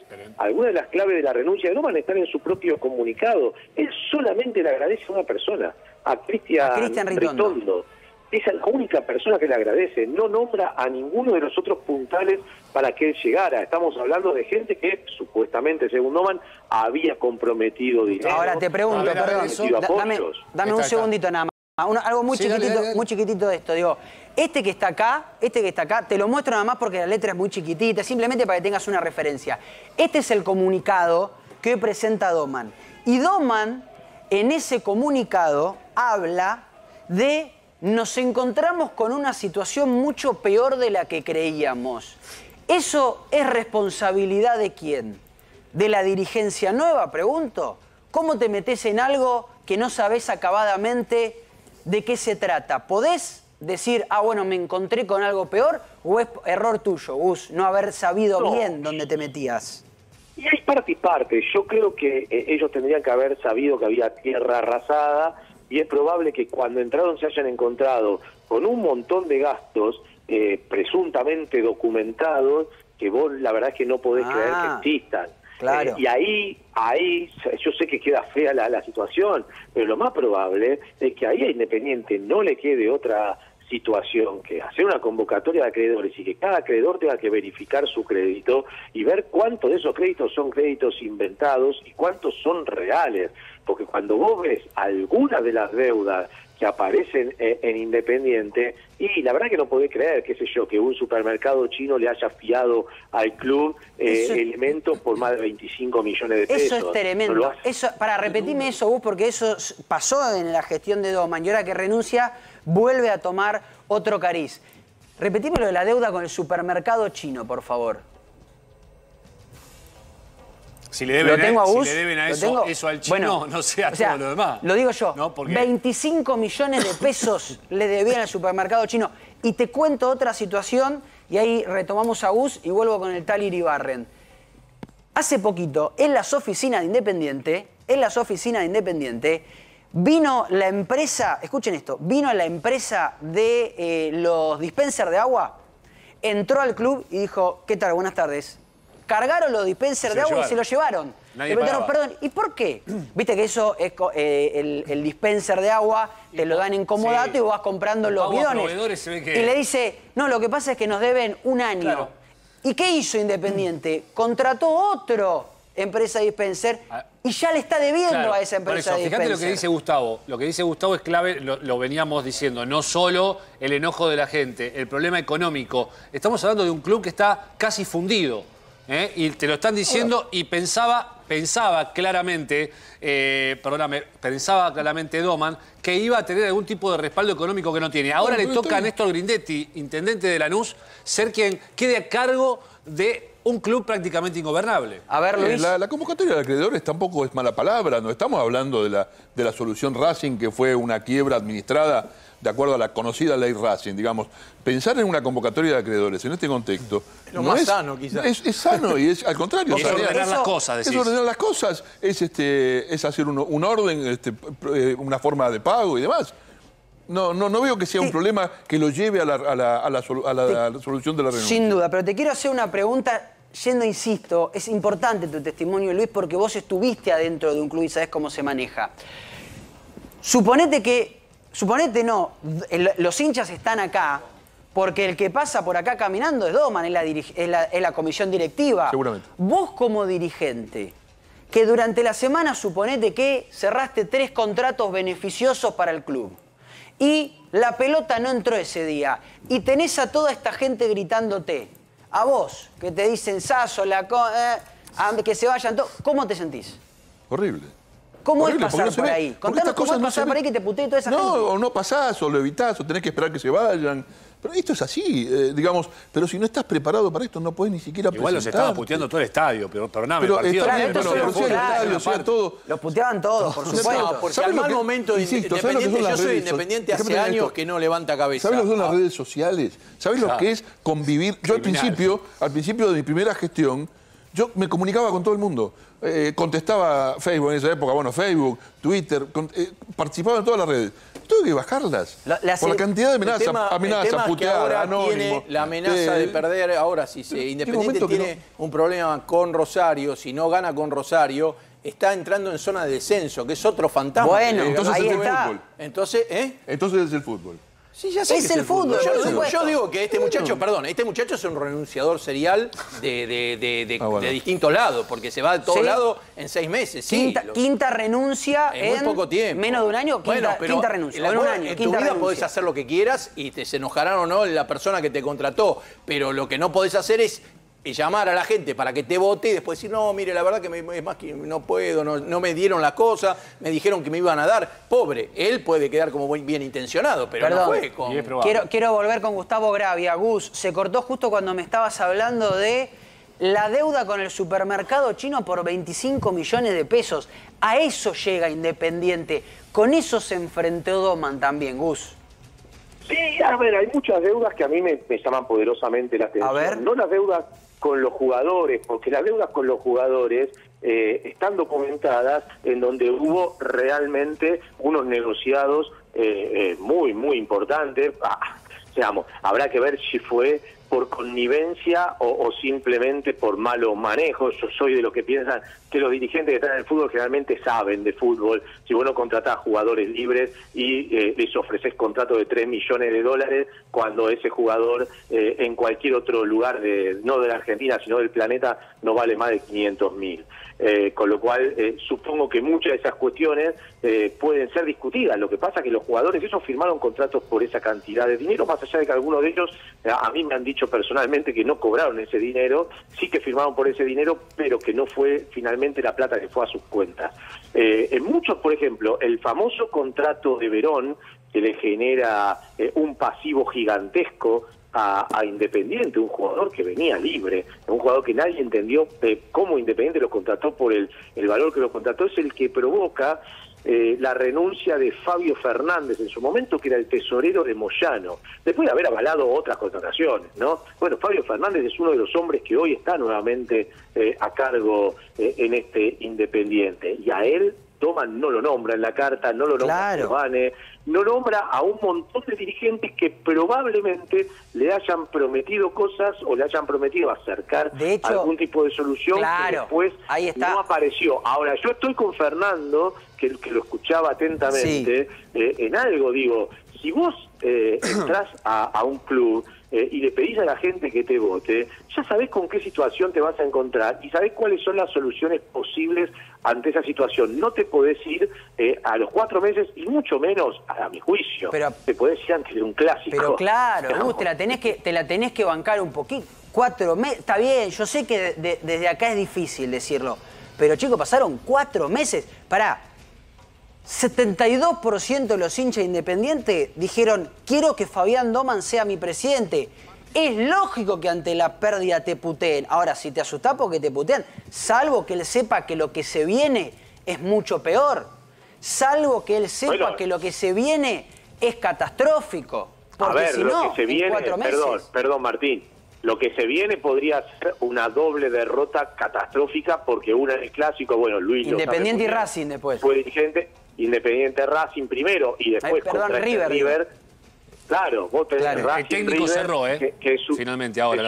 Speaker 9: de la renuncia de Doman están en su propio comunicado. Él solamente le agradece a una persona, a Cristian Ritondo. Esa es la única persona que le agradece. No nombra a ninguno de los otros puntales para que él llegara. Estamos hablando de gente que, supuestamente, según Doman, había comprometido dinero.
Speaker 5: Ahora te pregunto, perdón, dame un segundito nada más. Algo muy chiquitito, muy chiquitito de esto. Digo, este que está acá, te lo muestro nada más porque la letra es muy chiquitita, simplemente para que tengas una referencia. Este es el comunicado que hoy presenta Doman. Y Doman, en ese comunicado, habla de: nos encontramos con una situación mucho peor de la que creíamos. ¿Eso es responsabilidad de quién? ¿De la dirigencia nueva? Pregunto. ¿Cómo te metes en algo que no sabés acabadamente de qué se trata? ¿Podés decir, bueno, me encontré con algo peor? ¿O es error tuyo, Gus, no haber sabido bien dónde te metías?
Speaker 9: Y hay parte y parte. Yo creo que ellos tendrían que haber sabido que había tierra arrasada, y es probable que cuando entraron se hayan encontrado con un montón de gastos presuntamente documentados que vos la verdad es que no podés creer que existan.
Speaker 5: Claro.
Speaker 9: Y ahí yo sé que queda fea la situación, pero lo más probable es que ahí a Independiente no le quede otra situación que hacer una convocatoria de acreedores y que cada acreedor tenga que verificar su crédito y ver cuántos de esos créditos son créditos inventados y cuántos son reales, porque cuando vos ves algunas de las deudas que aparecen en Independiente, y la verdad que no podés creer, qué sé yo, que un supermercado chino le haya fiado al club elementos por más de 25 millones de pesos.
Speaker 5: Eso es tremendo.
Speaker 9: No
Speaker 5: Para repetirme eso vos, porque eso pasó en la gestión de Doman y ahora que renuncia vuelve a tomar otro cariz. Repetime lo de la deuda con el supermercado chino, por favor.
Speaker 7: Si le deben,
Speaker 5: Gus,
Speaker 7: si le deben a eso al chino,
Speaker 5: bueno,
Speaker 7: no sea
Speaker 5: o sea,
Speaker 7: todo lo demás.
Speaker 5: Lo digo yo,
Speaker 7: ¿No? Porque
Speaker 5: 25 millones de pesos le debían al supermercado chino. Y te cuento otra situación, y ahí retomamos a Gus y vuelvo con el tal Iribarren. Hace poquito, en las oficinas de Independiente, vino la empresa, escuchen esto, vino la empresa de los dispensers de agua, entró al club y dijo, ¿qué tal? Buenas tardes. Cargaron los dispensers de agua y se los llevaron.
Speaker 7: Nadie
Speaker 5: Le preguntaron,
Speaker 7: pagaba.
Speaker 5: perdón, ¿y por qué? Viste que eso es el dispenser de agua, te lo dan en comodato
Speaker 7: Sí.
Speaker 5: y vos vas comprando los
Speaker 7: Pago a
Speaker 5: bidones.
Speaker 7: proveedores, se ve que-
Speaker 5: Y le dice, no, lo que pasa es que nos deben un año.
Speaker 7: Claro.
Speaker 5: ¿Y qué hizo Independiente? Contrató otro empresa dispenser y ya le está debiendo
Speaker 7: Claro,
Speaker 5: a esa
Speaker 7: por
Speaker 5: empresa
Speaker 7: eso,
Speaker 5: dispenser.
Speaker 7: fíjate lo que dice Gustavo. Lo que dice Gustavo es clave, lo veníamos diciendo. No solo el enojo de la gente, el problema económico. Estamos hablando de un club que está casi fundido. Y te lo están diciendo y pensaba claramente, pensaba claramente Doman que iba a tener algún tipo de respaldo económico que no tiene. Ahora le toca a Néstor Grindetti, intendente de Lanús, ser quien quede a cargo de un club prácticamente ingobernable.
Speaker 5: A ver, Luis.
Speaker 2: La convocatoria de acreedores tampoco es mala palabra, no estamos hablando de la solución Racing, que fue una quiebra administrada de acuerdo a la conocida ley Racing, digamos. Pensar en una convocatoria de acreedores en este contexto
Speaker 6: Lo más sano, quizás.
Speaker 2: Es sano y es al contrario.
Speaker 7: Es ordenar las cosas, decís.
Speaker 2: Es ordenar las cosas, es hacer un orden, una forma de pago y demás. No veo que sea un problema que lo lleve a la solución de la renuncia.
Speaker 5: Sin duda, pero te quiero hacer una pregunta, insisto, es importante tu testimonio, Luis, porque vos estuviste adentro de un club y sabés cómo se maneja. Suponete no, los hinchas están acá porque el que pasa por acá caminando es Doman, es la comisión directiva.
Speaker 2: Seguramente.
Speaker 5: Vos como dirigente, que durante la semana suponete que cerraste 3 contratos beneficiosos para el club y la pelota no entró ese día y tenés a toda esta gente gritándote, a vos, que te dicen Sasso, que se vayan todos, ¿cómo te sentís?
Speaker 2: Horrible.
Speaker 5: ¿Cómo es
Speaker 2: Horrible, porque
Speaker 5: pasar
Speaker 2: no se
Speaker 5: por
Speaker 2: ve.
Speaker 5: ahí?
Speaker 2: Porque
Speaker 5: Contanos
Speaker 2: estas
Speaker 5: cómo
Speaker 2: cosas
Speaker 5: es
Speaker 2: no
Speaker 5: pasar
Speaker 2: se
Speaker 5: por ahí
Speaker 2: ven.
Speaker 5: que te putee toda esa gente.
Speaker 2: No, o no pasás, o lo evitás, o tenés que esperar que se vayan. Pero esto es así, digamos. Pero si no estás preparado para esto, no podés ni siquiera
Speaker 7: Igual los estaba puteando todo el estadio, pero perdóname,
Speaker 2: Pero
Speaker 7: el partido.
Speaker 2: está bien,
Speaker 5: Esto
Speaker 2: pero
Speaker 5: solo
Speaker 2: sea el
Speaker 5: claro,
Speaker 2: estadio, sea todo.
Speaker 5: Los puteaban todos, por supuesto.
Speaker 6: No, porque
Speaker 2: ¿Sabes
Speaker 6: al
Speaker 2: lo
Speaker 6: mal
Speaker 2: que-
Speaker 6: momento
Speaker 2: insisto, ¿sabes lo que
Speaker 6: Independiente,
Speaker 2: son las
Speaker 6: yo soy
Speaker 2: redes
Speaker 6: Independiente hace
Speaker 2: Déjame
Speaker 6: años
Speaker 2: esto.
Speaker 6: que no levanta cabeza.
Speaker 2: ¿Sabes lo que son las redes sociales? ¿Sabes lo que es convivir? Yo al principio de mi primera gestión, yo me comunicaba con todo el mundo. Contestaba Facebook en esa época, bueno, Facebook, Twitter, participaba en todas las redes. Tuve que bajarlas. Por la cantidad de amenazas,
Speaker 6: el tema es que
Speaker 2: puteadas,
Speaker 6: ahora
Speaker 2: anónimo.
Speaker 6: tiene la amenaza de perder. Ahora, si Independiente
Speaker 2: momento que
Speaker 6: tiene un problema con Rosario, si no gana con Rosario, está entrando en zona de descenso, que es otro fantasma.
Speaker 5: Bueno,
Speaker 2: Entonces
Speaker 5: ahí
Speaker 2: es el
Speaker 5: está.
Speaker 2: fútbol.
Speaker 6: Entonces,
Speaker 2: Entonces es el fútbol.
Speaker 6: Sí, ya sé
Speaker 5: Es
Speaker 6: que
Speaker 5: el fútbol, por supuesto.
Speaker 6: Yo digo que este muchacho, este muchacho es un renunciador serial de distintos lados, porque se va de todos
Speaker 5: Sí.
Speaker 6: lados en 6 meses. Sí,
Speaker 5: Quinta renuncia
Speaker 6: en muy poco tiempo.
Speaker 5: menos de un año, quinta renuncia. En un año,
Speaker 6: en tu
Speaker 5: quinta
Speaker 6: vida
Speaker 5: renuncia.
Speaker 6: podés hacer lo que quieras y se enojarán o no la persona que te contrató, pero lo que no podés hacer es llamar a la gente para que te vote y después decir, no, mire, la verdad que es más que no puedo, no me dieron la cosa, me dijeron que me iban a dar. Pobre, él puede quedar como bien intencionado, pero
Speaker 5: Perdón.
Speaker 6: no fue con...
Speaker 7: Y es probable.
Speaker 5: Quiero volver con Gustavo Gravia. Gus, se cortó justo cuando me estabas hablando de la deuda con el supermercado chino por 25 millones de pesos. A eso llega Independiente. Con eso se enfrentó Doman también, Gus.
Speaker 9: Sí, a ver, hay muchas deudas que a mí me llaman poderosamente la atención.
Speaker 5: A ver.
Speaker 9: No las deudas con los jugadores, porque las deudas con los jugadores están documentadas en donde hubo realmente unos negociados muy importantes. Habrá que ver si fue por connivencia o simplemente por malos manejos. Yo soy de los que piensan que los dirigentes que están en el fútbol generalmente saben de fútbol. Si vos no contratás jugadores libres y les ofreces contratos de $3 millones cuando ese jugador en cualquier otro lugar, no de la Argentina, sino del planeta, no vale más de 500.000. Con lo cual, supongo que muchas de esas cuestiones pueden ser discutidas. Lo que pasa es que los jugadores, ellos firmaron contratos por esa cantidad de dinero, más allá de que algunos de ellos, a mí me han dicho personalmente que no cobraron ese dinero, sí que firmaron por ese dinero, pero que no fue finalmente la plata que fue a sus cuentas. En muchos, por ejemplo, el famoso contrato de Verón, que le genera un pasivo gigantesco a Independiente, un jugador que venía libre, un jugador que nadie entendió cómo Independiente lo contrató por el valor que lo contrató, es el que provoca la renuncia de Fabio Fernández en su momento, que era el tesorero de Moyano, después de haber avalado otras contrataciones, ¿no? Bueno, Fabio Fernández es uno de los hombres que hoy está nuevamente a cargo en este Independiente, y a él Doman no lo nombra en la carta, no lo nombra Giovane, no nombra a un montón de dirigentes que probablemente le hayan prometido cosas o le hayan prometido acercar algún tipo de solución que después no apareció. Ahora, yo estoy con Fernando, que lo escuchaba atentamente, en algo, digo, si vos entrás a un club y le pedís a la gente que te vote, ya sabés con qué situación te vas a encontrar y sabés cuáles son las soluciones posibles ante esa situación. No te podés ir a los 4 meses y mucho menos, a mi juicio, te podés ir antes de un clásico.
Speaker 5: Pero claro, vos te la tenés que bancar un poquito. 4 meses, está bien, yo sé que desde acá es difícil decirlo, pero chicos, pasaron 4 meses. Pará, 72% de los hinchas independientes dijeron, quiero que Fabián Doman sea mi presidente. Es lógico que ante la pérdida te puteen. Ahora, si te asustás porque te putean, salvo que él sepa que lo que se viene es mucho peor. Salvo que él sepa que lo que se viene es catastrófico. Porque
Speaker 9: a ver,
Speaker 5: si
Speaker 9: lo
Speaker 5: no,
Speaker 9: que se viene, perdón Martín, lo que se viene podría ser una doble derrota catastrófica, porque una en el clásico, bueno, Luis
Speaker 5: Independiente y Racing después.
Speaker 9: Fue dirigente, Independiente Racing primero y después contra River. Claro, vos tenés Racing,
Speaker 7: el técnico
Speaker 9: River,
Speaker 7: cerró,
Speaker 9: que
Speaker 7: finalmente ahora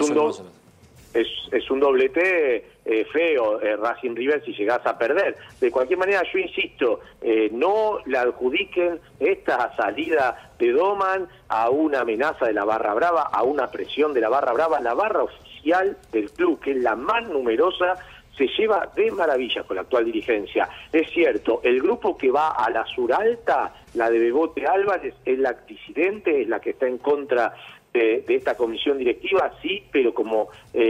Speaker 9: es un doblete feo, Racing River, si llegás a perder. De cualquier manera, yo insisto, no le adjudiquen esta salida de Doman a una amenaza de la Barra Brava, a una presión de la Barra Brava. La barra oficial del club, que es la más numerosa, se lleva de maravilla con la actual dirigencia. Es cierto, el grupo que va a la Suralta, la de Bebote Álvarez, es la disidente, es la que está en contra de esta comisión directiva, sí, pero como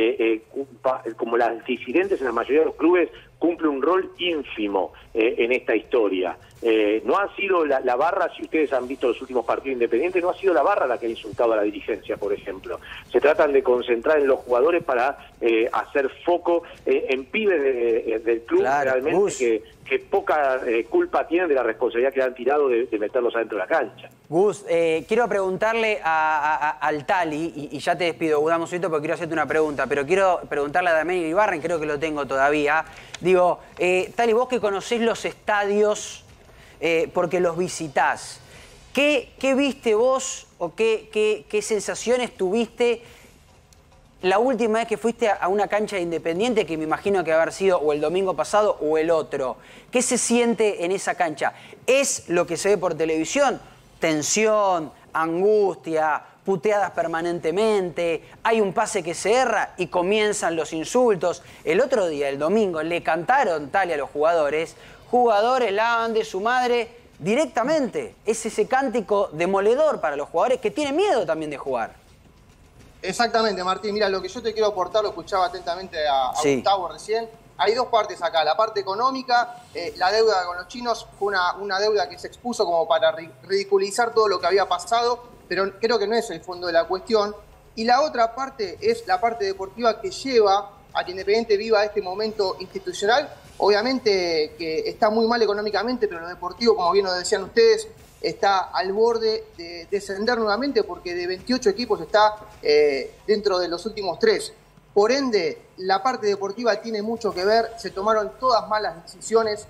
Speaker 9: las disidentes en la mayoría de los clubes cumple un rol ínfimo en esta historia. No ha sido la barra, si ustedes han visto los últimos partidos independientes, no ha sido la barra la que ha insultado a la dirigencia, por ejemplo. Se tratan de concentrar en los jugadores para hacer foco en pibes del club, realmente que poca culpa tienen de la responsabilidad que han tirado de meterlos adentro de la cancha.
Speaker 5: Gus, quiero preguntarle al Tali, y ya te despido, Gus, damos un momento porque quiero hacerte una pregunta, pero quiero preguntarle a Damián Ibarren, creo que lo tengo todavía. Digo, Tali, vos que conocés los estadios porque los visitás, ¿qué viste vos o qué sensaciones tuviste la última vez que fuiste a una cancha de Independiente, que me imagino que haber sido o el domingo pasado o el otro? ¿Qué se siente en esa cancha? ¿Es lo que se ve por televisión? Tensión, angustia, puteadas permanentemente, hay un pase que se erra y comienzan los insultos. El otro día, el domingo, le cantaron Tali a los jugadores la van de su madre directamente. Es ese cántico demoledor para los jugadores que tienen miedo también de jugar.
Speaker 8: Exactamente, Martín. Mira, lo que yo te quiero aportar, lo escuchaba atentamente a Gustavo recién. Hay dos partes acá. La parte económica, la deuda con los chinos fue una deuda que se expuso como para ridiculizar todo lo que había pasado, pero creo que no es el fondo de la cuestión. Y la otra parte es la parte deportiva que lleva a que Independiente viva este momento institucional. Obviamente que está muy mal económicamente, pero lo deportivo, como bien lo decían ustedes, está al borde de descender nuevamente, porque de 28 equipos está dentro de los últimos 3. Por ende, la parte deportiva tiene mucho que ver. Se tomaron todas malas decisiones.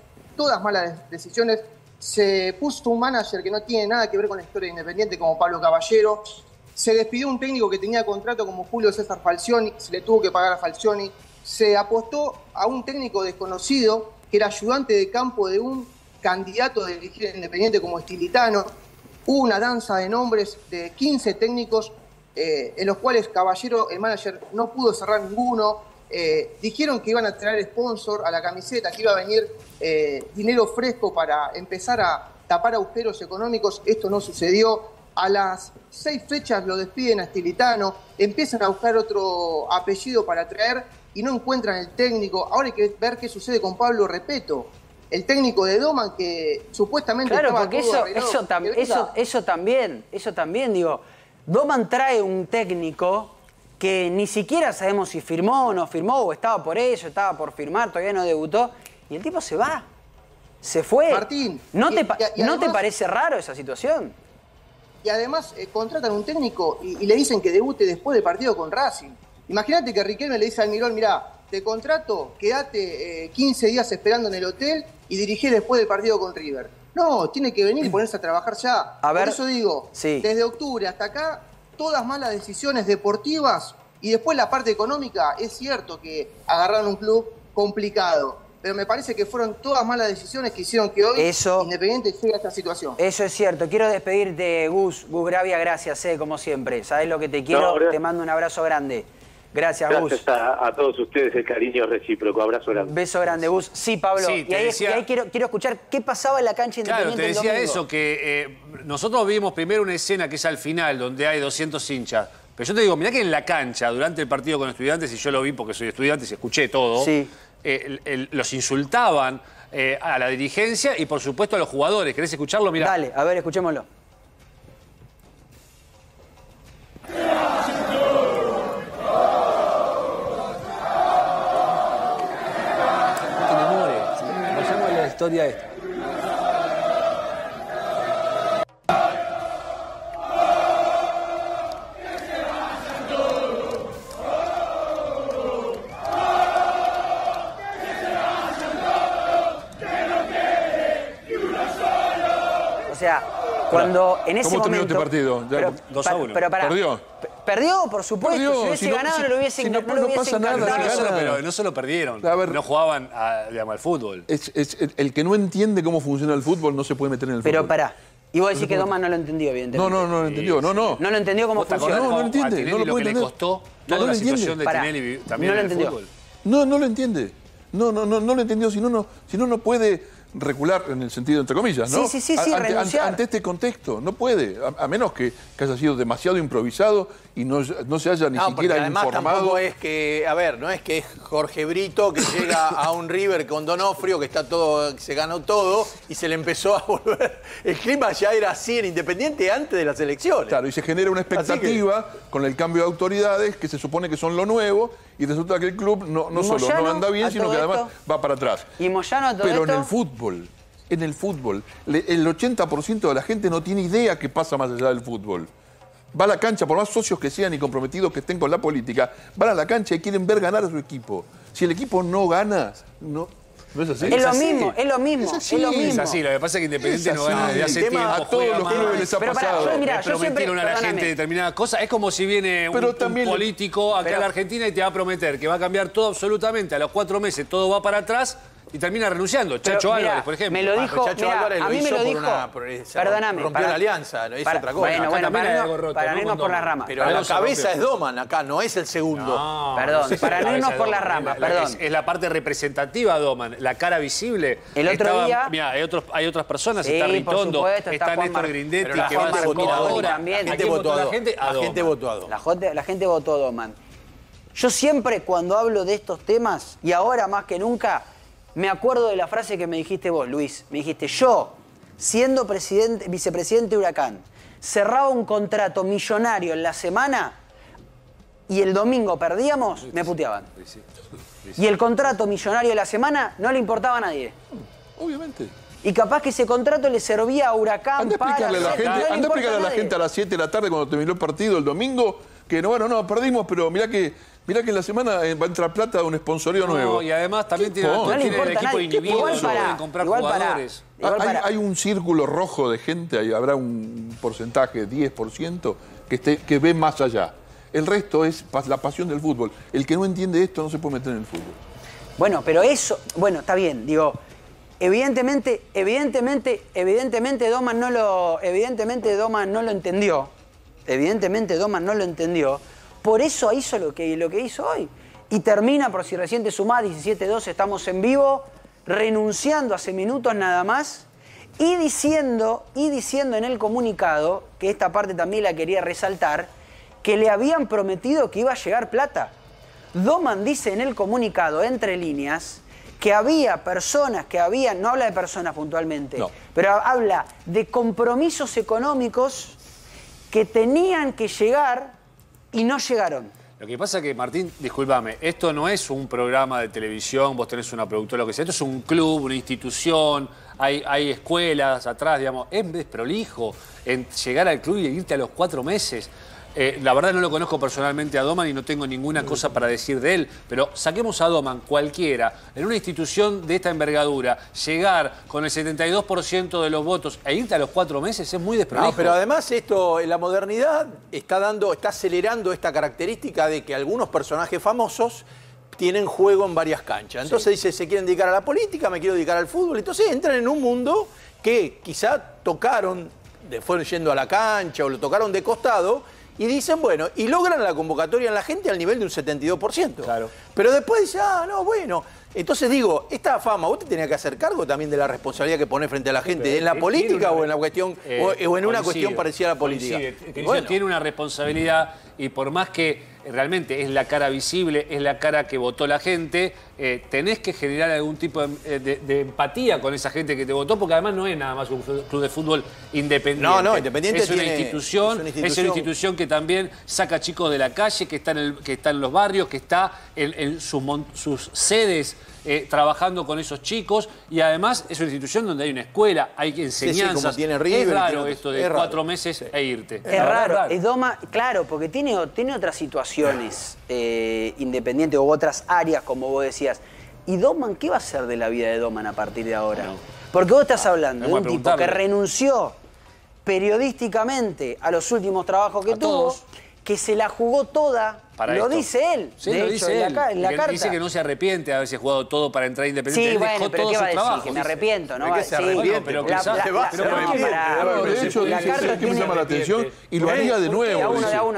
Speaker 8: Se puso un manager que no tiene nada que ver con la historia de Independiente, como Pablo Caballero. Se despidió un técnico que tenía contrato como Julio César Falcioni, se le tuvo que pagar a Falcioni. Se apostó a un técnico desconocido que era ayudante de campo de un candidato de dirigir Independiente como Estilitano. Hubo una danza de nombres de 15 técnicos en los cuales Caballero, el manager, no pudo cerrar ninguno. Dijeron que iban a traer sponsor a la camiseta, que iba a venir dinero fresco para empezar a tapar agujeros económicos. Esto no sucedió. A las 6 fechas lo despiden a Estilitano, empiezan a buscar otro apellido para traer y no encuentran el técnico. Ahora hay que ver qué sucede con Pablo Repeto, el técnico de Doman, que supuestamente estaba
Speaker 5: porque
Speaker 8: todo arreglado.
Speaker 5: eso también, digo. Doman trae un técnico que ni siquiera sabemos si firmó o no firmó, o estaba por eso, estaba por firmar, todavía no debutó, y el tipo se va. Se fue.
Speaker 8: Martín,
Speaker 5: ¿No te
Speaker 8: además,
Speaker 5: parece raro esa situación?
Speaker 8: Y además contratan un técnico y le dicen que debute después del partido con Racing. Imagínate que Riquelme le dice al Almirón, mirá, te contrato, quédate 15 días esperando en el hotel y dirigí después del partido con River. No, tiene que venir y ponerse a trabajar ya. Por eso digo, desde octubre hasta acá, todas malas decisiones deportivas y después la parte económica. Es cierto que agarraron un club complicado, pero me parece que fueron todas malas decisiones que hicieron que hoy Independiente llegue a esta situación.
Speaker 5: Eso es cierto. Quiero despedirte, Gus Gravia, gracias, como siempre. Sabés lo que te quiero, te mando un abrazo grande. Gracias, Gus.
Speaker 9: Gracias a todos ustedes, el cariño recíproco. Abrazo grande.
Speaker 5: Beso grande, Gus. Sí, Pablo.
Speaker 7: Sí,
Speaker 5: y ahí quiero escuchar qué pasaba en la cancha Independiente.
Speaker 7: Claro, te decía eso, que nosotros vimos primero una escena que es al final, donde hay 200 hinchas. Pero yo te digo, mirá que en la cancha, durante el partido con Estudiantes, y yo lo vi porque soy estudiante y escuché todo, los insultaban a la dirigencia y, por supuesto, a los jugadores. ¿Querés escucharlo? Mirá.
Speaker 5: Dale, a ver, escuchémoslo.
Speaker 7: La historia esta.
Speaker 5: O sea, cuando en ese
Speaker 2: ¿Cómo terminó
Speaker 5: momento...
Speaker 2: este partido?
Speaker 7: 2-1.
Speaker 5: Pero pará.
Speaker 2: ¿Perdió?
Speaker 5: Perdió, por supuesto.
Speaker 2: Perdió.
Speaker 5: Si hubiese ganado, no lo hubiese
Speaker 2: no pasa nada.
Speaker 7: Pero no solo perdieron,
Speaker 2: A ver,
Speaker 7: no jugaban al fútbol.
Speaker 2: El que no entiende cómo funciona el fútbol no se puede meter en el fútbol.
Speaker 5: Pero pará. Y vos decís que Doman no lo entendió, evidentemente.
Speaker 2: No lo entendió. No
Speaker 5: lo entendió cómo funciona.
Speaker 2: No lo entiende. No lo
Speaker 7: lo
Speaker 2: puede
Speaker 7: que
Speaker 2: entender.
Speaker 7: le costó
Speaker 2: No
Speaker 7: toda
Speaker 2: lo
Speaker 7: la
Speaker 2: entiende.
Speaker 7: situación de Tinelli también
Speaker 5: no lo
Speaker 7: en el
Speaker 5: entendió.
Speaker 7: fútbol.
Speaker 2: No lo entiende. No lo entendió. Si no puede recular en el sentido entre comillas, ¿no?
Speaker 5: Sí, renunciar.
Speaker 2: Ante este contexto, no puede, a menos que haya sido demasiado improvisado y no se haya ni siquiera
Speaker 6: además
Speaker 2: informado.
Speaker 6: Tampoco es que, no es que es Jorge Brito que llega a un River con Donofrio, que se ganó todo y se le empezó a volver. El clima ya era así en Independiente antes de las elecciones.
Speaker 2: Claro, y se genera una expectativa con el cambio de autoridades que se supone que son lo nuevo y resulta que el club no solo no anda bien, sino que además va para atrás.
Speaker 5: Y Moyano a todo
Speaker 2: Pero
Speaker 5: esto...
Speaker 2: en el fútbol, el 80% de la gente no tiene idea qué pasa más allá del fútbol. Va a la cancha, por más socios que sean y comprometidos que estén con la política, van a la cancha y quieren ver ganar a su equipo. Si el equipo no gana, ¿no es así?
Speaker 5: Es lo mismo.
Speaker 7: Es así, lo que pasa es que Independiente no gana desde hace tiempo.
Speaker 2: A todos los clubes les ha pasado.
Speaker 7: Prometieron a la gente determinada cosa. Es como si viene un político acá a la Argentina y te va a prometer que va a cambiar todo absolutamente. A los 4 meses todo va para atrás y termina renunciando. Chacho Álvarez, por ejemplo.
Speaker 5: Me lo dijo,
Speaker 6: Chacho Álvarez
Speaker 5: a mí me lo dijo.
Speaker 6: Perdóname. Rompió la alianza, no hizo otra cosa.
Speaker 5: Bueno, para no irnos por las ramas.
Speaker 6: Pero la cabeza es Doman acá, no es el segundo.
Speaker 5: Perdón, para no irnos por las ramas, perdón.
Speaker 7: Es la parte representativa, Doman, la cara visible.
Speaker 5: El otro día...
Speaker 7: Mira, hay otras personas, está Ritondo, está Néstor Grindetti, que va a ser ahora.
Speaker 6: La gente votó a Doman.
Speaker 5: La gente votó a Doman. Yo siempre cuando hablo de estos temas, y ahora más que nunca, me acuerdo de la frase que me dijiste vos, Luis. Me dijiste, yo, siendo vicepresidente de Huracán, cerraba un contrato millonario en la semana y el domingo perdíamos, me puteaban. Y el contrato millonario de la semana no le importaba a nadie.
Speaker 2: Obviamente.
Speaker 5: Y capaz que ese contrato le servía a Huracán
Speaker 2: Anda a explicarle a la gente a las 7 de la tarde cuando terminó el partido el domingo que perdimos, pero mirá que en la semana va a entrar plata de un sponsorio nuevo.
Speaker 7: Y además también tiene el equipo inhibido, pueden comprar jugadores.
Speaker 2: Hay un círculo rojo de gente, habrá un porcentaje, 10%, que ve más allá. El resto es la pasión del fútbol. El que no entiende esto no se puede meter en el fútbol.
Speaker 5: Bueno, pero eso, bueno, está bien, digo, evidentemente Doman no lo entendió. Evidentemente Doman no lo entendió. Por eso hizo lo que hizo hoy. Y termina, por si recién te sumás, 17-2, estamos en vivo, renunciando hace minutos nada más y diciendo en el comunicado, que esta parte también la quería resaltar, que le habían prometido que iba a llegar plata. Doman dice en el comunicado, entre líneas, que había personas, no habla de personas puntualmente, no, pero habla de compromisos económicos que tenían que llegar y no llegaron.
Speaker 7: Lo que pasa es que, Martín, discúlpame, esto no es un programa de televisión, vos tenés una productora, lo que sea, esto es un club, una institución, hay escuelas atrás, digamos, es desprolijo en llegar al club y irte a los 4 meses. La verdad no lo conozco personalmente a Doman y no tengo ninguna cosa para decir de él, pero saquemos a Doman, cualquiera, en una institución de esta envergadura, llegar con el 72% de los votos e irte a los 4 meses es muy desprolijo.
Speaker 6: No, pero además esto, la modernidad está acelerando esta característica de que algunos personajes famosos tienen juego en varias canchas. Entonces dice, se quieren dedicar a la política, me quiero dedicar al fútbol. Entonces entran en un mundo que quizá fueron yendo a la cancha o lo tocaron de costado. Y dicen, bueno, y logran la convocatoria en la gente al nivel de un 72%. Claro. Pero después dicen, no, bueno. Entonces digo, esta fama, vos te tenías que hacer cargo también de la responsabilidad que ponés frente a la gente, ¿en la política o en la cuestión, o en una cuestión parecida a la política?
Speaker 7: Bueno. Tiene una responsabilidad y por más que realmente es la cara visible, es la cara que votó la gente, tenés que generar algún tipo de empatía con esa gente que te votó, porque además no es nada más un club de fútbol independiente.
Speaker 6: No, Independiente
Speaker 7: es una institución, es una institución que también saca chicos de la calle, que está en los barrios, que está en sus sedes trabajando con esos chicos, y además es una institución donde hay una escuela, hay enseñanzas.
Speaker 6: Sí, como tiene River,
Speaker 7: es raro esto de 4 meses e irte.
Speaker 5: Es raro. Doman, claro, porque tiene otras situaciones independientes u otras áreas, como vos decías. ¿Y Doman qué va a hacer de la vida de Doman a partir de ahora? Porque vos estás hablando de un tipo que renunció periodísticamente a los últimos trabajos que tuvo, que se la jugó toda. Lo dice él.
Speaker 7: Sí, lo dice él. En la carta. Dice que no se arrepiente de haberse jugado todo para entrar Independiente.
Speaker 5: Sí, bueno, pero ¿qué va a decir? Que me arrepiento, ¿no?
Speaker 6: ¿De qué se arrepiente?
Speaker 7: Pero quizás se va.
Speaker 2: De hecho, dice que me llama la atención y lo haría de nuevo.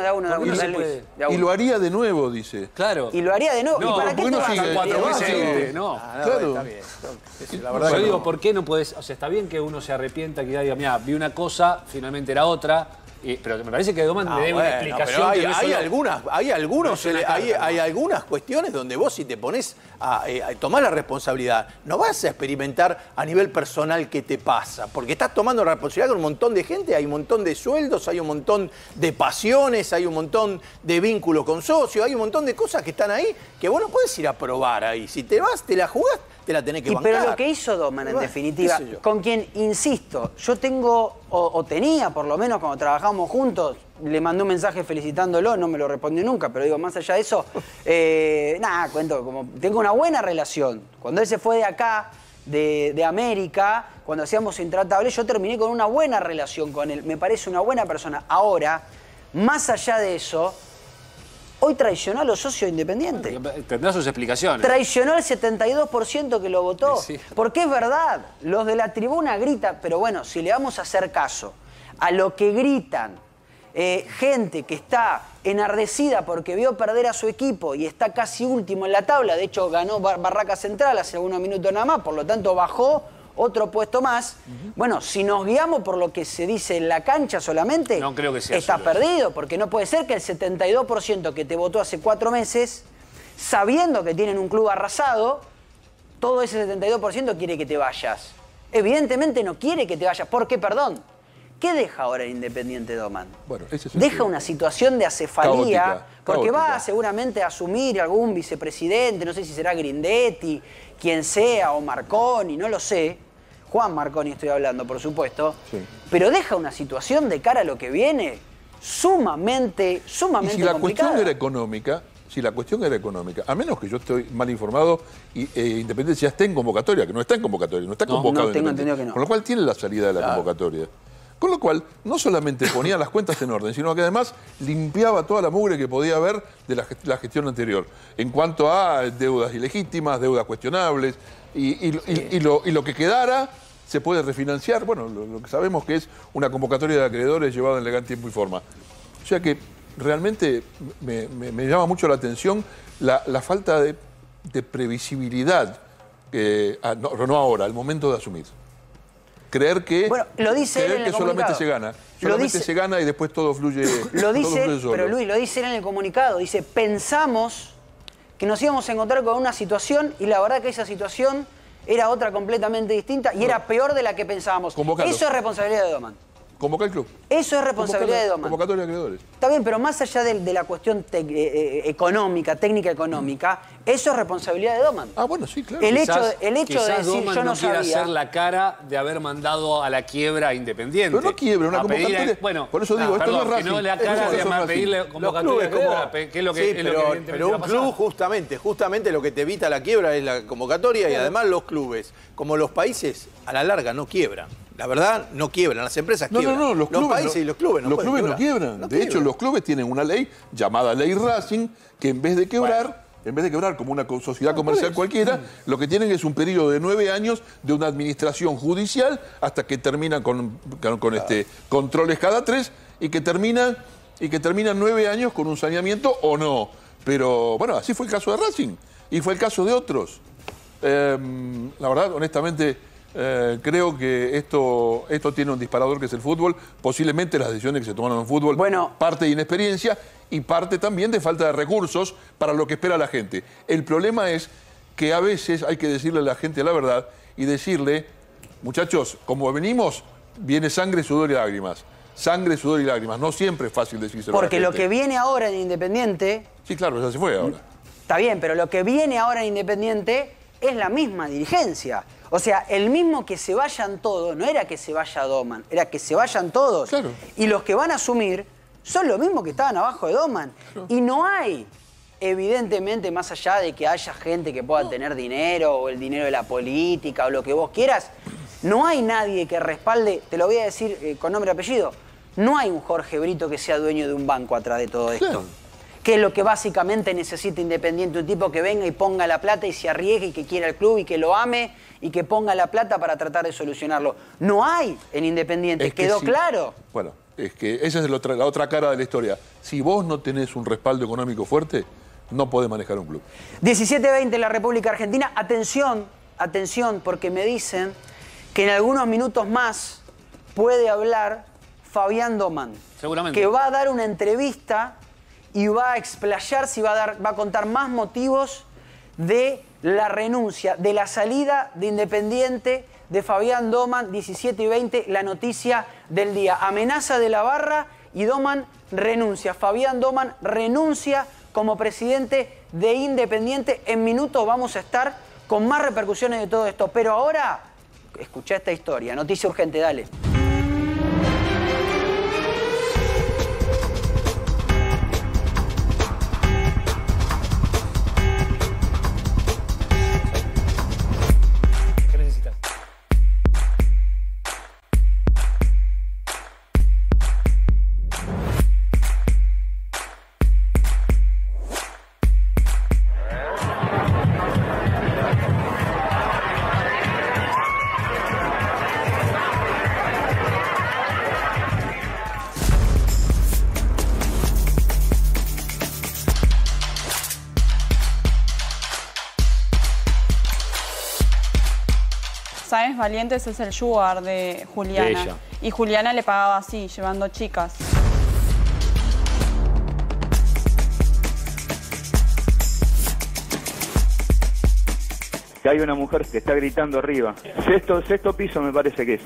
Speaker 2: Y lo haría de nuevo, dice.
Speaker 7: Claro.
Speaker 5: Y lo haría de nuevo.
Speaker 7: No,
Speaker 5: ¿y para qué
Speaker 7: no sigue 4 meses?
Speaker 2: No.
Speaker 7: Claro. La verdad yo digo, ¿por qué no podés? O sea, está bien que uno se arrepienta, que diga, mira, vi una cosa, finalmente era otra. Pero me parece que Doman le debe una explicación.
Speaker 6: Pero hay algunas cuestiones donde vos, si te pones a tomar la responsabilidad, no vas a experimentar a nivel personal qué te pasa, porque estás tomando la responsabilidad con un montón de gente, hay un montón de sueldos, hay un montón de pasiones, hay un montón de vínculos con socios, hay un montón de cosas que están ahí que vos no podés ir a probar ahí. Si te vas, te la jugás, te la tenés que bancar.
Speaker 5: Pero lo que hizo Doman, en definitiva, con quien, insisto, yo tengo, o tenía por lo menos cuando trabajábamos juntos, le mandé un mensaje felicitándolo, no me lo respondió nunca, pero digo, más allá de eso, cuento, como tengo una buena relación. Cuando él se fue de acá, de América, cuando hacíamos Intratables, yo terminé con una buena relación con él. Me parece una buena persona. Ahora, más allá de eso, hoy traicionó a los socios independientes.
Speaker 7: Tendrá sus explicaciones.
Speaker 5: Traicionó al 72% que lo votó. Sí. Porque es verdad, los de la tribuna gritan, pero bueno, si le vamos a hacer caso a lo que gritan, gente que está enardecida porque vio perder a su equipo y está casi último en la tabla, de hecho ganó Barraca Central hace algunos minutos nada más, por lo tanto bajó otro puesto más. Bueno, si nos guiamos por lo que se dice en la cancha solamente,
Speaker 7: no creo que sea
Speaker 5: estás perdido, porque no puede ser que el 72% que te votó hace 4 meses, sabiendo que tienen un club arrasado, todo ese 72% quiere que te vayas. Evidentemente no quiere que te vayas, porque, perdón, ¿qué deja ahora el Independiente Doman?
Speaker 2: Bueno,
Speaker 5: deja una situación de acefalía, porque va seguramente a asumir algún vicepresidente, no sé si será Grindetti, quien sea, o Marconi, no lo sé. Juan Marconi estoy hablando, por supuesto. Sí. Pero deja una situación de cara a lo que viene sumamente complicada.
Speaker 2: Si la cuestión era económica, a menos que yo estoy mal informado, Independiente ya esté en convocatoria, que no está en convocatoria, no está convocado.
Speaker 5: No, tengo entendido que no.
Speaker 2: Con lo cual tiene la salida de la convocatoria. Con lo cual, no solamente ponía las cuentas en orden, sino que además limpiaba toda la mugre que podía haber de la gestión anterior. En cuanto a deudas ilegítimas, deudas cuestionables, y lo que quedara se puede refinanciar. Bueno, lo que sabemos que es una convocatoria de acreedores llevada en legal tiempo y forma. O sea que realmente me llama mucho la atención la falta de previsibilidad, no ahora, al momento de asumir. Creer que,
Speaker 5: bueno, lo dice él en el
Speaker 2: solamente
Speaker 5: comunicado.
Speaker 2: se gana. Solamente se gana y después todo fluye.
Speaker 5: Lo dice,
Speaker 2: todo fluye solo.
Speaker 5: pero Luis, lo dice él en el comunicado. Dice, pensamos que nos íbamos a encontrar con una situación y la verdad que esa situación era otra completamente distinta y era peor de la que pensábamos.
Speaker 2: Convocalo.
Speaker 5: Eso es responsabilidad de Doman.
Speaker 2: Convoca al club.
Speaker 5: Eso es responsabilidad de Doman.
Speaker 2: Convocatoria de acreedores.
Speaker 5: Está bien, pero más allá de la cuestión económica, técnica económica, eso es responsabilidad de Doman.
Speaker 2: Ah, bueno, sí, claro.
Speaker 5: El hecho de
Speaker 7: quizás
Speaker 5: decir
Speaker 7: Doman
Speaker 5: yo no
Speaker 7: quiere
Speaker 5: sabía.
Speaker 7: hacer la cara de haber mandado a la quiebra a Independiente.
Speaker 2: Pero no quiebra, una
Speaker 7: A pedir
Speaker 2: convocatoria.
Speaker 7: bueno,
Speaker 2: por eso digo, esto no es Racing.
Speaker 7: que no la
Speaker 2: Eso
Speaker 7: cara
Speaker 2: no
Speaker 7: de
Speaker 2: es Racing.
Speaker 7: pedirle convocatoria de quiebra, que es lo que,
Speaker 6: Sí,
Speaker 7: es lo que evidentemente
Speaker 6: pero
Speaker 7: va
Speaker 6: un
Speaker 7: a pasar.
Speaker 6: club justamente lo que te evita la quiebra es la convocatoria y además los clubes, como los países, a la larga no quiebran. La verdad, no quiebran, las empresas quiebran.
Speaker 2: No, los clubes
Speaker 6: países y los clubes no
Speaker 2: los
Speaker 6: pueden
Speaker 2: clubes no
Speaker 6: quebrar.
Speaker 2: quiebran.
Speaker 6: No
Speaker 2: De hecho,
Speaker 6: quiebran.
Speaker 2: los clubes tienen una ley llamada Ley Racing, que en vez de quebrar como una sociedad comercial cualquiera, lo que tienen es un periodo de 9 años de una administración judicial hasta que terminan con controles cada 3 y que terminan 9 años con un saneamiento o no. Pero bueno, así fue el caso de Racing y fue el caso de otros. La verdad, honestamente, creo que esto tiene un disparador que es el fútbol. Posiblemente las decisiones que se tomaron en fútbol, parte de inexperiencia y parte también de falta de recursos para lo que espera la gente. El problema es que a veces hay que decirle a la gente la verdad y decirle, muchachos, como venimos, viene sangre, sudor y lágrimas. Sangre, sudor y lágrimas. No siempre es fácil decírselo a la
Speaker 5: Porque
Speaker 2: gente.
Speaker 5: lo que viene ahora en Independiente...
Speaker 2: Sí, claro, ya se fue ahora.
Speaker 5: Está bien, pero lo que viene ahora en Independiente es la misma dirigencia. O sea, el mismo que se vayan todos, no era que se vaya Doman, era que se vayan todos.
Speaker 2: Claro.
Speaker 5: Y los que van a asumir son los mismos que estaban abajo de Doman. Claro. Y no hay, evidentemente, más allá de que haya gente que pueda tener dinero o el dinero de la política o lo que vos quieras, no hay nadie que respalde, te lo voy a decir con nombre y apellido, no hay un Jorge Brito que sea dueño de un banco atrás de todo esto. Claro. Que es lo que básicamente necesita Independiente, un tipo que venga y ponga la plata y se arriesgue y que quiera el club y que lo ame y que ponga la plata para tratar de solucionarlo. No hay en Independiente, quedó claro.
Speaker 2: Bueno, es que esa es la otra cara de la historia. Si vos no tenés un respaldo económico fuerte, no podés manejar un club.
Speaker 5: 17:20 en la República Argentina. Atención, atención, porque me dicen que en algunos minutos más puede hablar Fabián Doman.
Speaker 7: Seguramente.
Speaker 5: Que va a dar una entrevista y va a explayarse y va a contar más motivos de la renuncia, de la salida de Independiente de Fabián Doman. 17:20, la noticia del día. Amenaza de la barra y Doman renuncia. Fabián Doman renuncia como presidente de Independiente. En minutos vamos a estar con más repercusiones de todo esto. Pero ahora, escuchá esta historia. Noticia urgente, dale.
Speaker 1: Sáenz Valientes es el sugar de Juliana.
Speaker 7: De ella.
Speaker 1: Y Juliana le pagaba así, llevando chicas.
Speaker 3: Que hay una mujer que está gritando arriba. Sexto piso me parece que es.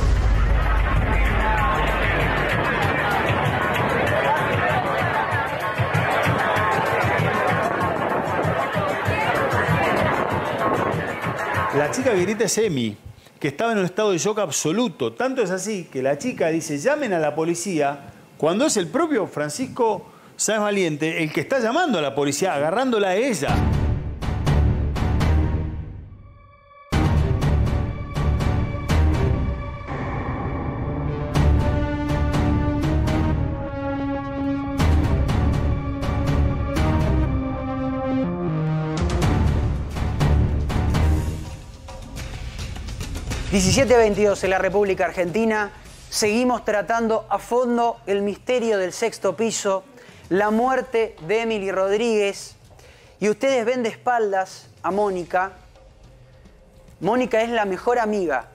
Speaker 4: La chica que grita es Emi, que estaba en un estado de shock absoluto. Tanto es así que la chica dice, llamen a la policía, cuando es el propio Francisco Sáenz Valiente el que está llamando a la policía, agarrándola a ella.
Speaker 5: 17:22 en la República Argentina. Seguimos tratando a fondo el misterio del sexto piso, la muerte de Emily Rodríguez. Y ustedes ven de espaldas a Mónica. Mónica es la mejor amiga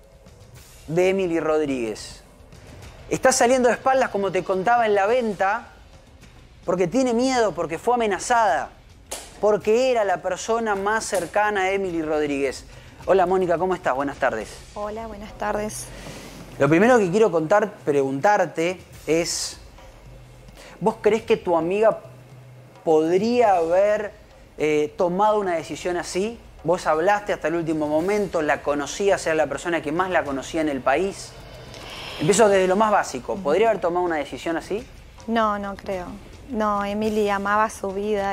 Speaker 5: de Emily Rodríguez. Está saliendo de espaldas, como te contaba, en la venta, porque tiene miedo, porque fue amenazada, porque era la persona más cercana a Emily Rodríguez. Hola Mónica, ¿cómo estás? Buenas tardes.
Speaker 10: Hola, buenas tardes.
Speaker 5: Lo primero que quiero preguntarte es, ¿vos crees que tu amiga podría haber tomado una decisión así? Vos hablaste hasta el último momento, la conocías, era la persona que más la conocía en el país. Empiezo desde lo más básico. ¿Podría haber tomado una decisión así?
Speaker 10: No, no creo. No, Emily amaba su vida,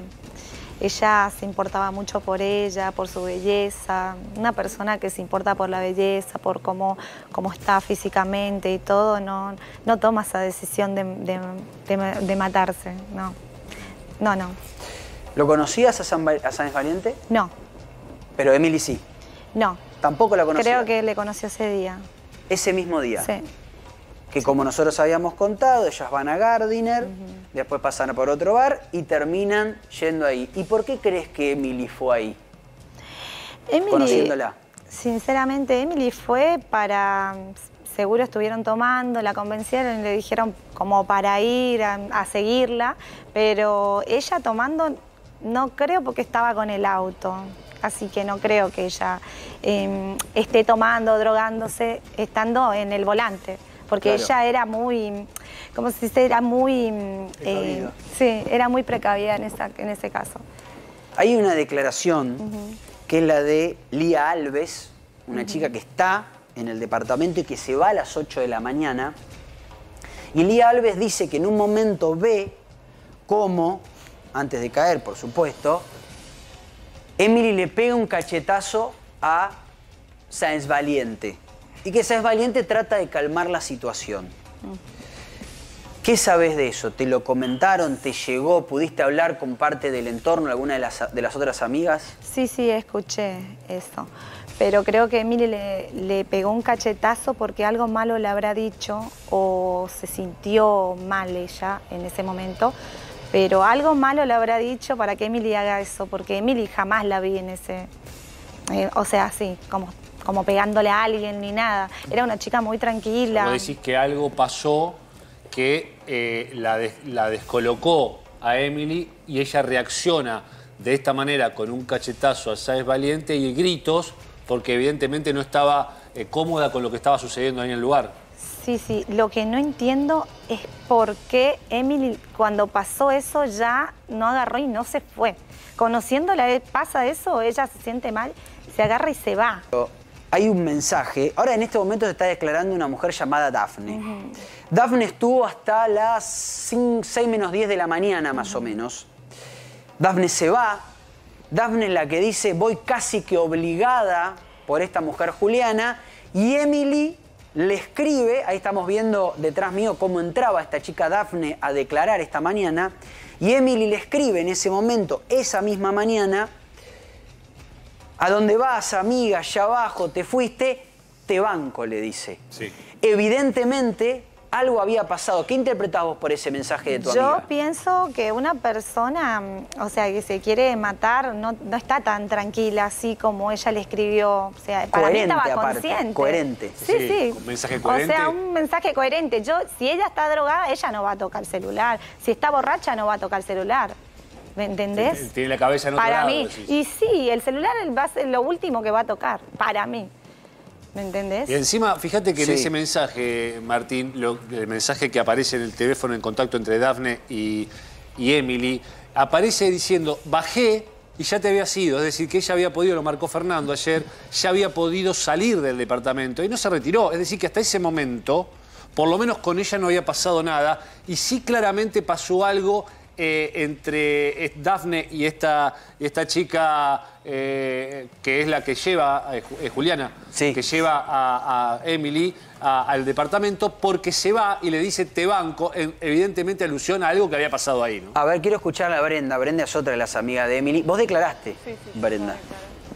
Speaker 10: ella se importaba mucho por ella, por su belleza. Una persona que se importa por la belleza, por cómo está físicamente y todo, no toma esa decisión de matarse, no. No, no.
Speaker 5: ¿Lo conocías a Sáenz Valiente?
Speaker 10: No.
Speaker 5: Pero Emily sí.
Speaker 10: No.
Speaker 5: ¿Tampoco la conocía?
Speaker 10: Creo que le conoció ese día.
Speaker 5: ¿Ese mismo día?
Speaker 10: Sí.
Speaker 5: Que como nosotros habíamos contado, ellas van a Gardiner, después pasan por otro bar y terminan yendo ahí. ¿Y por qué crees que Emily fue ahí? Conociéndola.
Speaker 10: Sinceramente, Emily fue para... Seguro estuvieron tomando, la convencieron y le dijeron como para ir a seguirla, pero ella tomando no creo porque estaba con el auto. Así que no creo que ella esté tomando, drogándose, estando en el volante. Porque claro, ella era muy, ¿cómo se dice? Era muy, sí, era muy precavida en ese caso.
Speaker 5: Hay una declaración que es la de Lía Alves, una chica que está en el departamento y que se va a las 8 de la mañana. Y Lía Alves dice que en un momento ve cómo, antes de caer, por supuesto, Emily le pega un cachetazo a Sáenz Valiente. Y que Sáenz Valiente trata de calmar la situación. ¿Qué sabes de eso? ¿Te lo comentaron? ¿Te llegó? ¿Pudiste hablar con parte del entorno, alguna de las otras amigas?
Speaker 10: Sí, sí, escuché eso. Pero creo que Emily le pegó un cachetazo porque algo malo le habrá dicho o se sintió mal ella en ese momento. Pero algo malo le habrá dicho para que Emily haga eso, porque Emily jamás la vi en ese... o sea, así, como pegándole a alguien ni nada. Era una chica muy tranquila.
Speaker 7: Vos decís que algo pasó que la descolocó a Emily y ella reacciona de esta manera con un cachetazo a Sáenz Valiente y gritos porque evidentemente no estaba cómoda con lo que estaba sucediendo ahí en el lugar.
Speaker 10: Sí, sí. Lo que no entiendo es por qué Emily, cuando pasó eso, ya no agarró y no se fue. Conociéndola, pasa eso, ella se siente mal, se agarra y se va.
Speaker 5: Hay un mensaje. Ahora en este momento se está declarando una mujer llamada Dafne. Dafne estuvo hasta las 6 menos 10 de la mañana, más o menos. Dafne se va. Dafne es la que dice, voy casi que obligada por esta mujer Juliana. Y Emily le escribe, ahí estamos viendo detrás mío cómo entraba esta chica Dafne a declarar esta mañana. Y Emily le escribe en ese momento, esa misma mañana, ¿a dónde vas, amiga? Ya abajo, te fuiste, te banco, le dice. Sí. Evidentemente, algo había pasado. ¿Qué interpretás vos por ese mensaje de tu amiga?
Speaker 10: Yo pienso que una persona, o sea, que se quiere matar, no está tan tranquila así como ella le escribió. O sea, para mí estaba consciente.
Speaker 5: Coherente.
Speaker 10: Sí, sí.
Speaker 7: Un mensaje coherente.
Speaker 10: O sea, un mensaje coherente. Si ella está drogada, ella no va a tocar el celular. Si está borracha, no va a tocar el celular. ¿Me entendés?
Speaker 7: Tiene la cabeza en otro lado.
Speaker 10: Para mí. Y sí, el celular va a ser lo último que va a tocar. Para mí. ¿Me entendés?
Speaker 7: Y encima, fíjate que en ese mensaje, Martín, el mensaje que aparece en el teléfono en contacto entre Dafne y Emily, aparece diciendo, bajé y ya te había ido. Es decir, que ella había podido, lo marcó Fernando ayer, ya había podido salir del departamento y no se retiró. Es decir, que hasta ese momento, por lo menos con ella no había pasado nada y sí claramente pasó algo entre Dafne y esta chica que es la que lleva, Juliana, que lleva a Emily al departamento porque se va y le dice te banco, evidentemente alusión a algo que había pasado ahí, ¿no?
Speaker 5: A ver, quiero escuchar a Brenda. Brenda es otra de las amigas de Emily. ¿Vos declaraste,
Speaker 1: sí,
Speaker 5: Brenda?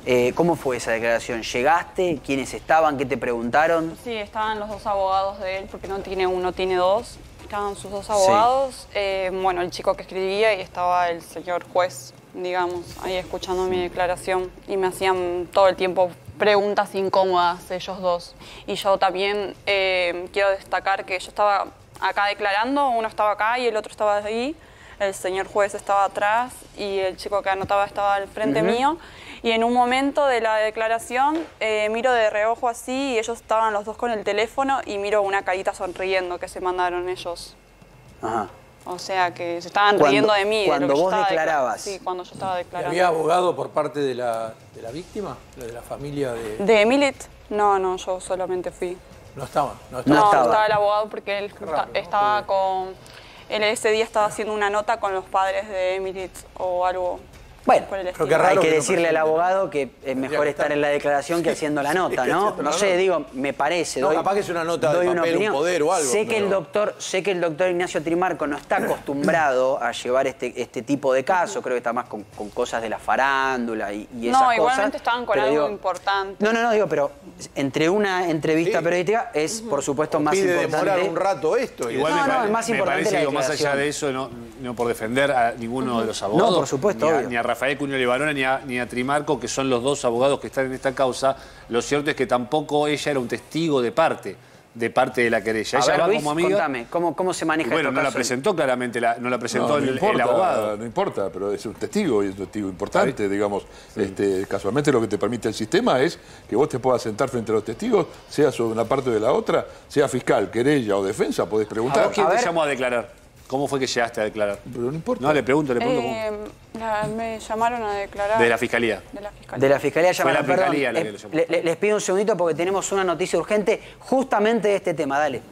Speaker 5: ¿Cómo fue esa declaración? ¿Llegaste? ¿Quiénes estaban? ¿Qué te preguntaron?
Speaker 1: Sí, estaban los dos abogados de él, porque no tiene uno, tiene dos. Estaban sus dos abogados, bueno, el chico que escribía y estaba el señor juez, digamos, ahí escuchando mi declaración. Y me hacían todo el tiempo preguntas incómodas ellos dos. Y yo también quiero destacar que yo estaba acá declarando, uno estaba acá y el otro estaba ahí. El señor juez estaba atrás y el chico que anotaba estaba al frente mío. Y en un momento de la declaración miro de reojo así y ellos estaban los dos con el teléfono y miro una carita sonriendo que se mandaron ellos.
Speaker 5: Ajá.
Speaker 1: O sea, que se estaban riendo de mí.
Speaker 5: Cuando
Speaker 1: de lo que
Speaker 5: vos declarabas.
Speaker 1: Sí, cuando yo estaba declarando.
Speaker 11: ¿Había abogado por parte de la víctima? ¿De la familia de...?
Speaker 1: ¿De Emilit? No, yo solamente fui.
Speaker 11: No estaba.
Speaker 1: No estaba el abogado porque él estaba con... Él ese día estaba haciendo una nota con los padres de Emilit o algo.
Speaker 5: Bueno,
Speaker 11: pero qué raro
Speaker 5: hay que
Speaker 11: que
Speaker 5: decirle al abogado que es mejor estar en la declaración que haciendo la nota, ¿no? No sé, digo, me parece.
Speaker 6: No, capaz que es una nota de papel, un poder o algo.
Speaker 5: Sé que el doctor Ignacio Trimarco no está acostumbrado a llevar este tipo de casos, creo que está más con cosas de la farándula y esas cosas.
Speaker 1: No, igualmente estaban con algo importante.
Speaker 5: No, digo, pero entre una entrevista periodística es, por supuesto, más importante.
Speaker 6: Pide demorar un rato esto.
Speaker 7: Igual
Speaker 5: es más importante
Speaker 7: parece, más allá de eso, no por defender a ninguno de los abogados.
Speaker 5: No, por supuesto,
Speaker 7: ni a Rafael Cunio Levarona ni a Trimarco, que son los dos abogados que están en esta causa. Lo cierto es que tampoco ella era un testigo de parte de la querella. Ella va
Speaker 5: Luis,
Speaker 7: como amiga.
Speaker 5: Contame, ¿cómo se maneja
Speaker 7: Bueno,
Speaker 5: esto?
Speaker 7: no la presentó claramente, no la presentó el abogado.
Speaker 2: No importa, pero es un testigo y es un testigo importante, digamos. Casualmente lo que te permite el sistema es que vos te puedas sentar frente a los testigos, sea sobre una parte o de la otra, sea fiscal, querella o defensa, podés preguntar.
Speaker 7: ¿A vos quién te llamó a declarar? ¿Cómo fue que llegaste a declarar?
Speaker 2: Pero no importa.
Speaker 7: No, le pregunto cómo.
Speaker 1: Me llamaron a declarar.
Speaker 7: De la fiscalía.
Speaker 5: De la fiscalía llamaron.
Speaker 7: Fue la fiscalía la que lo llamó.
Speaker 5: Les pido un segundito porque tenemos una noticia urgente justamente de este tema. Dale.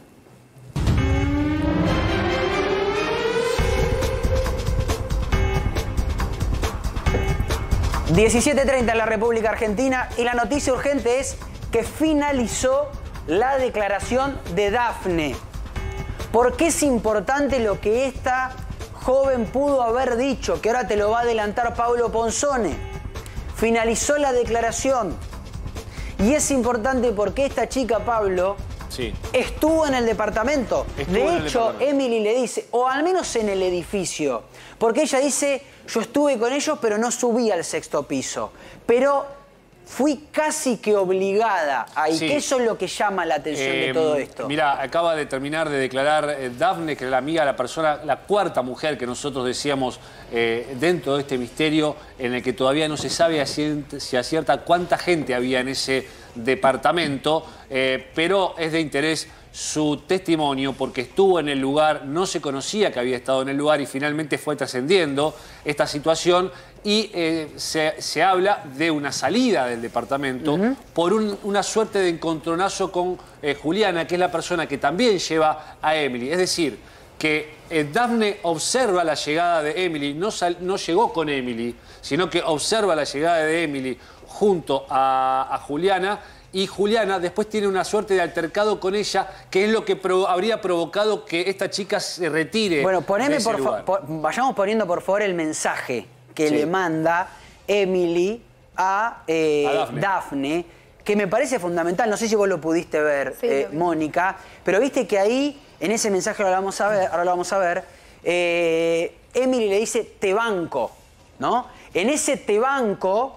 Speaker 5: ...17:30 en la República Argentina... ...y la noticia urgente es... ...que finalizó la declaración de Dafne... ¿Por qué es importante lo que esta joven pudo haber dicho? Que ahora te lo va a adelantar Pablo Ponzone. Finalizó la declaración. Y es importante porque esta chica, Pablo, estuvo en el departamento. De hecho, Emily le dice, o al menos en el edificio. Porque ella dice, yo estuve con ellos, pero no subí al 6º piso. Pero... fui casi que obligada ahí. Sí. ¿Qué eso es lo que llama la atención de todo esto?
Speaker 7: Mira, acaba de terminar de declarar Dafne, que es la amiga, la cuarta mujer que nosotros decíamos dentro de este misterio en el que todavía no se sabe si acierta cuánta gente había en ese departamento, pero es de interés su testimonio porque estuvo en el lugar, no se conocía que había estado en el lugar y finalmente fue trascendiendo esta situación y se habla de una salida del departamento por una suerte de encontronazo con Juliana, que es la persona que también lleva a Emily. Es decir, que Dafne observa la llegada de Emily, no llegó con Emily, sino que observa la llegada de Emily junto a Juliana. Y Juliana después tiene una suerte de altercado con ella, que es lo que habría provocado que esta chica se retire.
Speaker 5: Bueno, vayamos poniendo por favor el mensaje que le manda Emily a Dafne, que me parece fundamental. No sé si vos lo pudiste ver, Mónica, pero viste que ahí, en ese mensaje ahora lo vamos a ver, Emily le dice, te banco, ¿no? En ese te banco,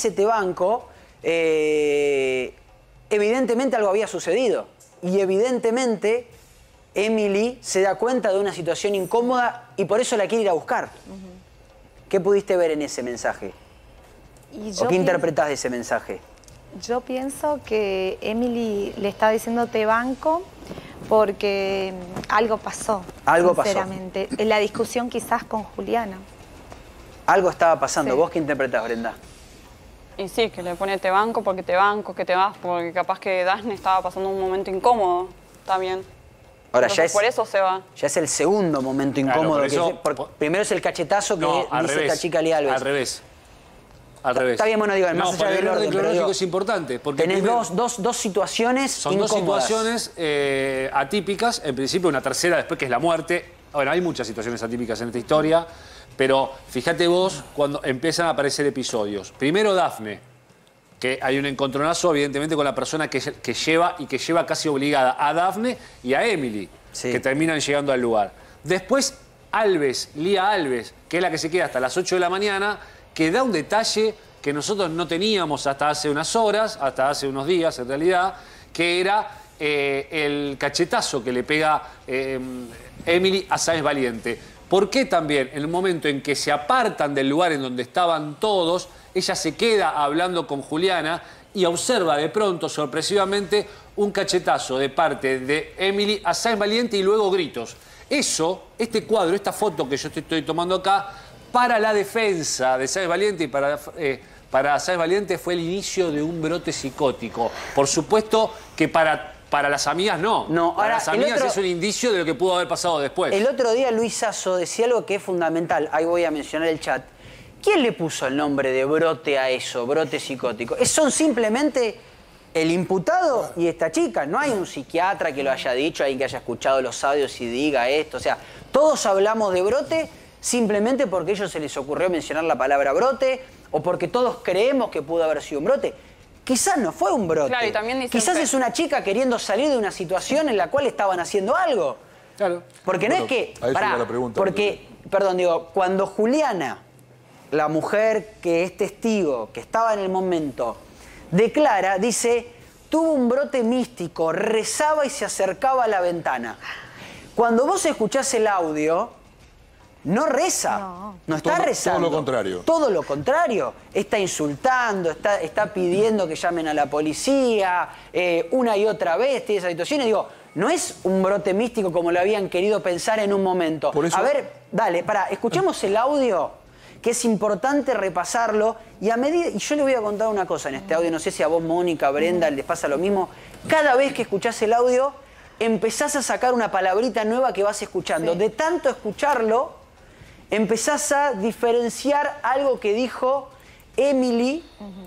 Speaker 5: evidentemente algo había sucedido y evidentemente Emily se da cuenta de una situación incómoda y por eso la quiere ir a buscar. ¿Qué pudiste ver en ese mensaje? ¿O qué interpretás de ese mensaje?
Speaker 10: Yo pienso que Emily le está diciendo te banco porque algo pasó.
Speaker 5: Algo
Speaker 10: sinceramente. En la discusión quizás con Juliana.
Speaker 5: Algo estaba pasando. ¿Vos qué interpretás, Brenda?
Speaker 1: Y sí, que le pone te banco, que te vas, porque capaz que Dafne estaba pasando un momento incómodo también.
Speaker 5: Ahora,
Speaker 1: por eso se va.
Speaker 5: Ya es el segundo momento incómodo. Primero es el cachetazo que dice esta chica Lía Alves.
Speaker 7: Al revés.
Speaker 5: Está bien, bueno, digo, más allá del orden
Speaker 7: cronológico es importante. Porque
Speaker 5: tenés dos situaciones
Speaker 7: son
Speaker 5: incómodas.
Speaker 7: Dos situaciones atípicas. En principio una tercera después que es la muerte. Bueno, hay muchas situaciones atípicas en esta historia. Pero fíjate vos cuando empiezan a aparecer episodios. Primero Dafne. que hay un encontronazo, evidentemente, con la persona que lleva casi obligada a Dafne y a Emily, que terminan llegando al lugar. Después, Lía Alves, que es la que se queda hasta las 8 de la mañana, que da un detalle que nosotros no teníamos hasta hace unas horas, hasta hace unos días en realidad, que era el cachetazo que le pega Emily a Sáenz Valiente. ¿Por qué también? En el momento en que se apartan del lugar en donde estaban todos, ella se queda hablando con Juliana y observa de pronto, sorpresivamente, un cachetazo de parte de Emily a Sáenz Valiente y luego gritos. Eso, este cuadro, esta foto que yo te estoy tomando acá, para la defensa de Sáenz Valiente y para Sáenz Valiente fue el inicio de un brote psicótico. Por supuesto que para las amigas no. Para las amigas es un indicio de lo que pudo haber pasado después.
Speaker 5: El otro día Luis Sasso decía algo que es fundamental. Ahí voy a mencionar el chat. ¿Quién le puso el nombre de brote a eso, brote psicótico? Son simplemente el imputado y esta chica. No hay un psiquiatra que lo haya dicho, alguien que haya escuchado los audios y diga esto. O sea, todos hablamos de brote simplemente porque a ellos se les ocurrió mencionar la palabra brote o porque todos creemos que pudo haber sido un brote. Quizás no fue un brote.
Speaker 1: Claro, y también dicen
Speaker 5: quizás es una chica queriendo salir de una situación en la cual estaban haciendo algo.
Speaker 7: Claro.
Speaker 5: Porque no es que...
Speaker 2: Pará, la pregunta,
Speaker 5: porque, perdón, digo, cuando Juliana, la mujer que es testigo, que estaba en el momento, declara, dice, tuvo un brote místico, rezaba y se acercaba a la ventana. Cuando vos escuchás el audio, no reza, no está rezando.
Speaker 2: Todo lo contrario.
Speaker 5: Todo lo contrario. Está insultando, está pidiendo que llamen a la policía, una y otra vez tiene esa situación. Y digo, no es un brote místico como lo habían querido pensar en un momento.
Speaker 2: Por eso...
Speaker 5: A ver, dale, pará, escuchemos el audio, que es importante repasarlo. Y yo le voy a contar una cosa en este audio, no sé si a vos, Mónica, Brenda, les pasa lo mismo. Cada vez que escuchás el audio, empezás a sacar una palabrita nueva que vas escuchando. De tanto escucharlo, empezás a diferenciar algo que dijo Emily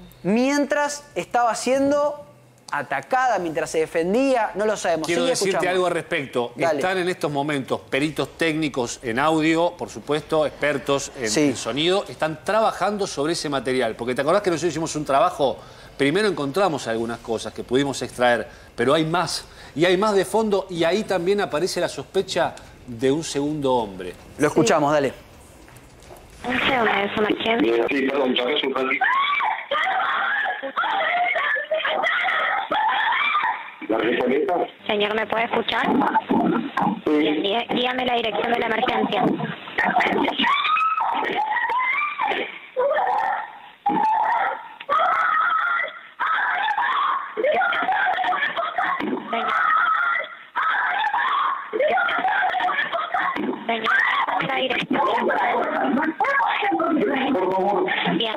Speaker 5: mientras estaba siendo atacada, mientras se defendía, no lo sabemos.
Speaker 7: Quiero decirte algo al respecto.
Speaker 5: Dale.
Speaker 7: Están en estos momentos peritos técnicos en audio, por supuesto, expertos en sonido, están trabajando sobre ese material. Porque te acordás que nosotros hicimos un trabajo, primero encontramos algunas cosas que pudimos extraer, pero hay más. Y hay más de fondo y ahí también aparece la sospecha de un segundo hombre.
Speaker 5: Lo escuchamos, dale.
Speaker 12: Un segundo, ¿es una quién?
Speaker 9: Sí, perdón, ¿sabes un ratito? ¿La recoleta?
Speaker 12: Señor, ¿me puede escuchar? Bien, dígame la dirección de la emergencia. Señor, la dirección.
Speaker 9: Por favor.
Speaker 12: Bien.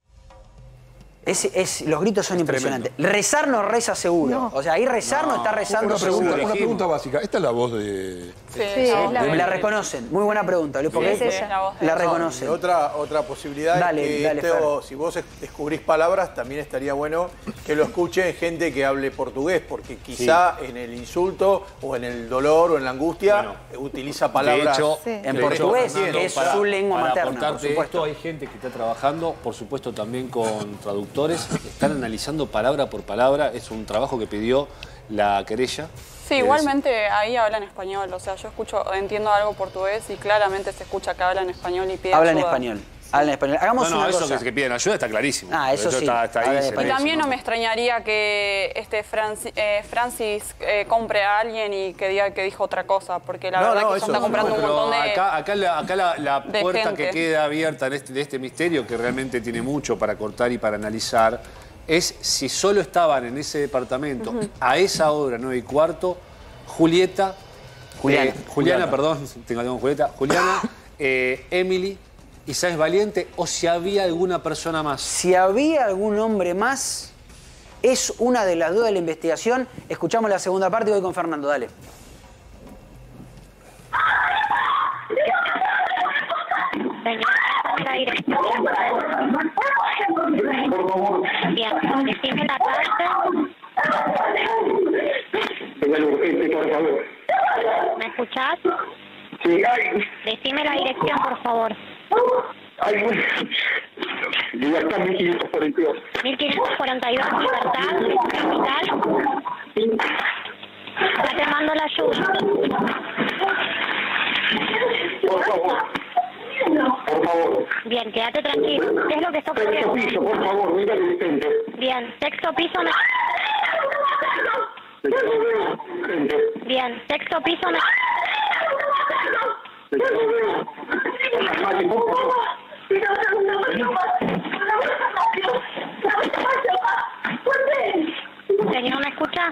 Speaker 5: Los gritos son impresionantes. Rezar no reza seguro. No. O sea, ahí rezar no está rezando seguro.
Speaker 2: Una pregunta básica. ¿Esta es la voz de...?
Speaker 10: Sí,
Speaker 5: la reconocen. Muy buena pregunta, Luis, porque la reconocen.
Speaker 6: Otra posibilidad es que si vos descubrís palabras, también estaría bueno que lo escuchen gente que hable portugués, porque quizá en el insulto o en el dolor o en la angustia utiliza palabras
Speaker 5: en portugués, que es su lengua materna.
Speaker 7: Por supuesto, hay gente que está trabajando, por supuesto también con traductores, están analizando palabra por palabra. Es un trabajo que pidió la querella.
Speaker 1: Sí, igualmente ahí hablan español, o sea, yo entiendo algo portugués y claramente se escucha que hablan español y piden
Speaker 5: Hablan
Speaker 1: ayuda.
Speaker 5: español. Hagamos una cosa.
Speaker 7: Eso que piden ayuda está clarísimo.
Speaker 5: Eso sí.
Speaker 7: Está ahí,
Speaker 1: Y también no me extrañaría que Francis compre a alguien y que diga que dijo otra cosa, porque la verdad que está comprando un montón de
Speaker 7: acá la puerta
Speaker 1: gente.
Speaker 7: que queda abierta de este misterio, que realmente tiene mucho para cortar y para analizar, es si solo estaban en ese departamento a esa hora, 9:15, Juliana, Emily y Sáenz Valiente, o si había alguna persona más.
Speaker 5: Si había algún hombre más, es una de las dudas de la investigación. Escuchamos la segunda parte y voy con Fernando, dale.
Speaker 12: La dirección.
Speaker 9: Por favor.
Speaker 12: Bien, decime la carta.
Speaker 9: Señal urgente, por favor.
Speaker 12: ¿Me escuchás?
Speaker 9: Sí, ay.
Speaker 12: Decime la dirección, por favor.
Speaker 9: Ay, diga Libertad 1542.
Speaker 12: 1542, Libertad, capital. Ya te mando la ayuda.
Speaker 9: Por favor. Por favor.
Speaker 12: Bien, quédate tranquilo. ¿Qué es lo que está
Speaker 9: Sexto
Speaker 12: ocurriendo?
Speaker 9: piso, por favor, venga asistente.
Speaker 12: Bien, sexto piso. Bien, sexto piso. Señor, ¿me escucha?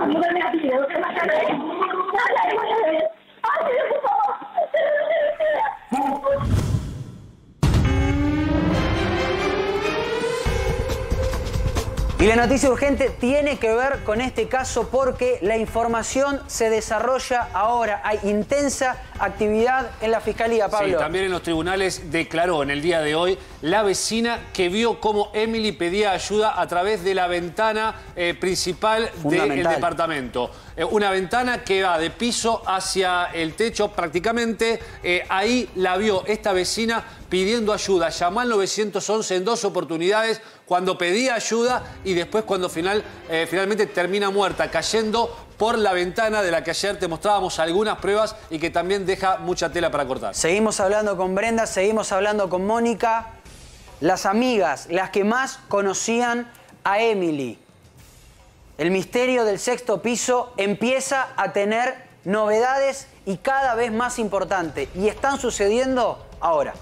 Speaker 5: Y la noticia urgente tiene que ver con este caso porque la información se desarrolla ahora. Hay intensa actividad en la Fiscalía, Pablo.
Speaker 7: Sí, también en los tribunales declaró en el día de hoy la vecina que vio cómo Emily pedía ayuda a través de la ventana principal del departamento. Una ventana que va de piso hacia el techo prácticamente. Ahí la vio esta vecina pidiendo ayuda. Llamó al 911 en 2 oportunidades cuando pedía ayuda y después cuando finalmente termina muerta, cayendo por la ventana de la que ayer te mostrábamos algunas pruebas y que también deja mucha tela para cortar.
Speaker 5: Seguimos hablando con Brenda, seguimos hablando con Mónica. Las amigas, las que más conocían a Emily. El misterio del sexto piso empieza a tener novedades y cada vez más importantes. Y están sucediendo ahora.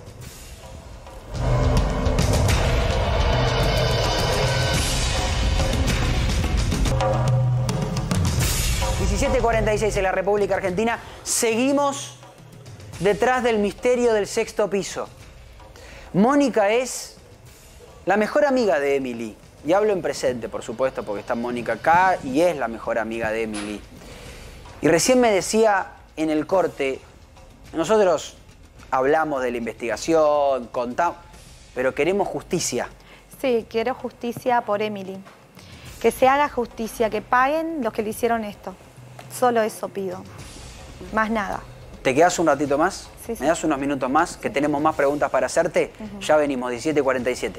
Speaker 5: ...17:46 en la República Argentina. Seguimos detrás del misterio del sexto piso. Mónica es la mejor amiga de Emily. Y hablo en presente, por supuesto, porque está Mónica acá y es la mejor amiga de Emily. Y recién me decía en el corte, nosotros hablamos de la investigación, contamos, pero queremos justicia.
Speaker 10: Sí, quiero justicia por Emily. Que se haga justicia, que paguen los que le hicieron esto. Solo eso pido. Más nada.
Speaker 5: ¿Te quedas un ratito más?
Speaker 10: Sí, sí.
Speaker 5: ¿Me das unos minutos más? Que tenemos más preguntas para hacerte. Ya venimos, 17:47.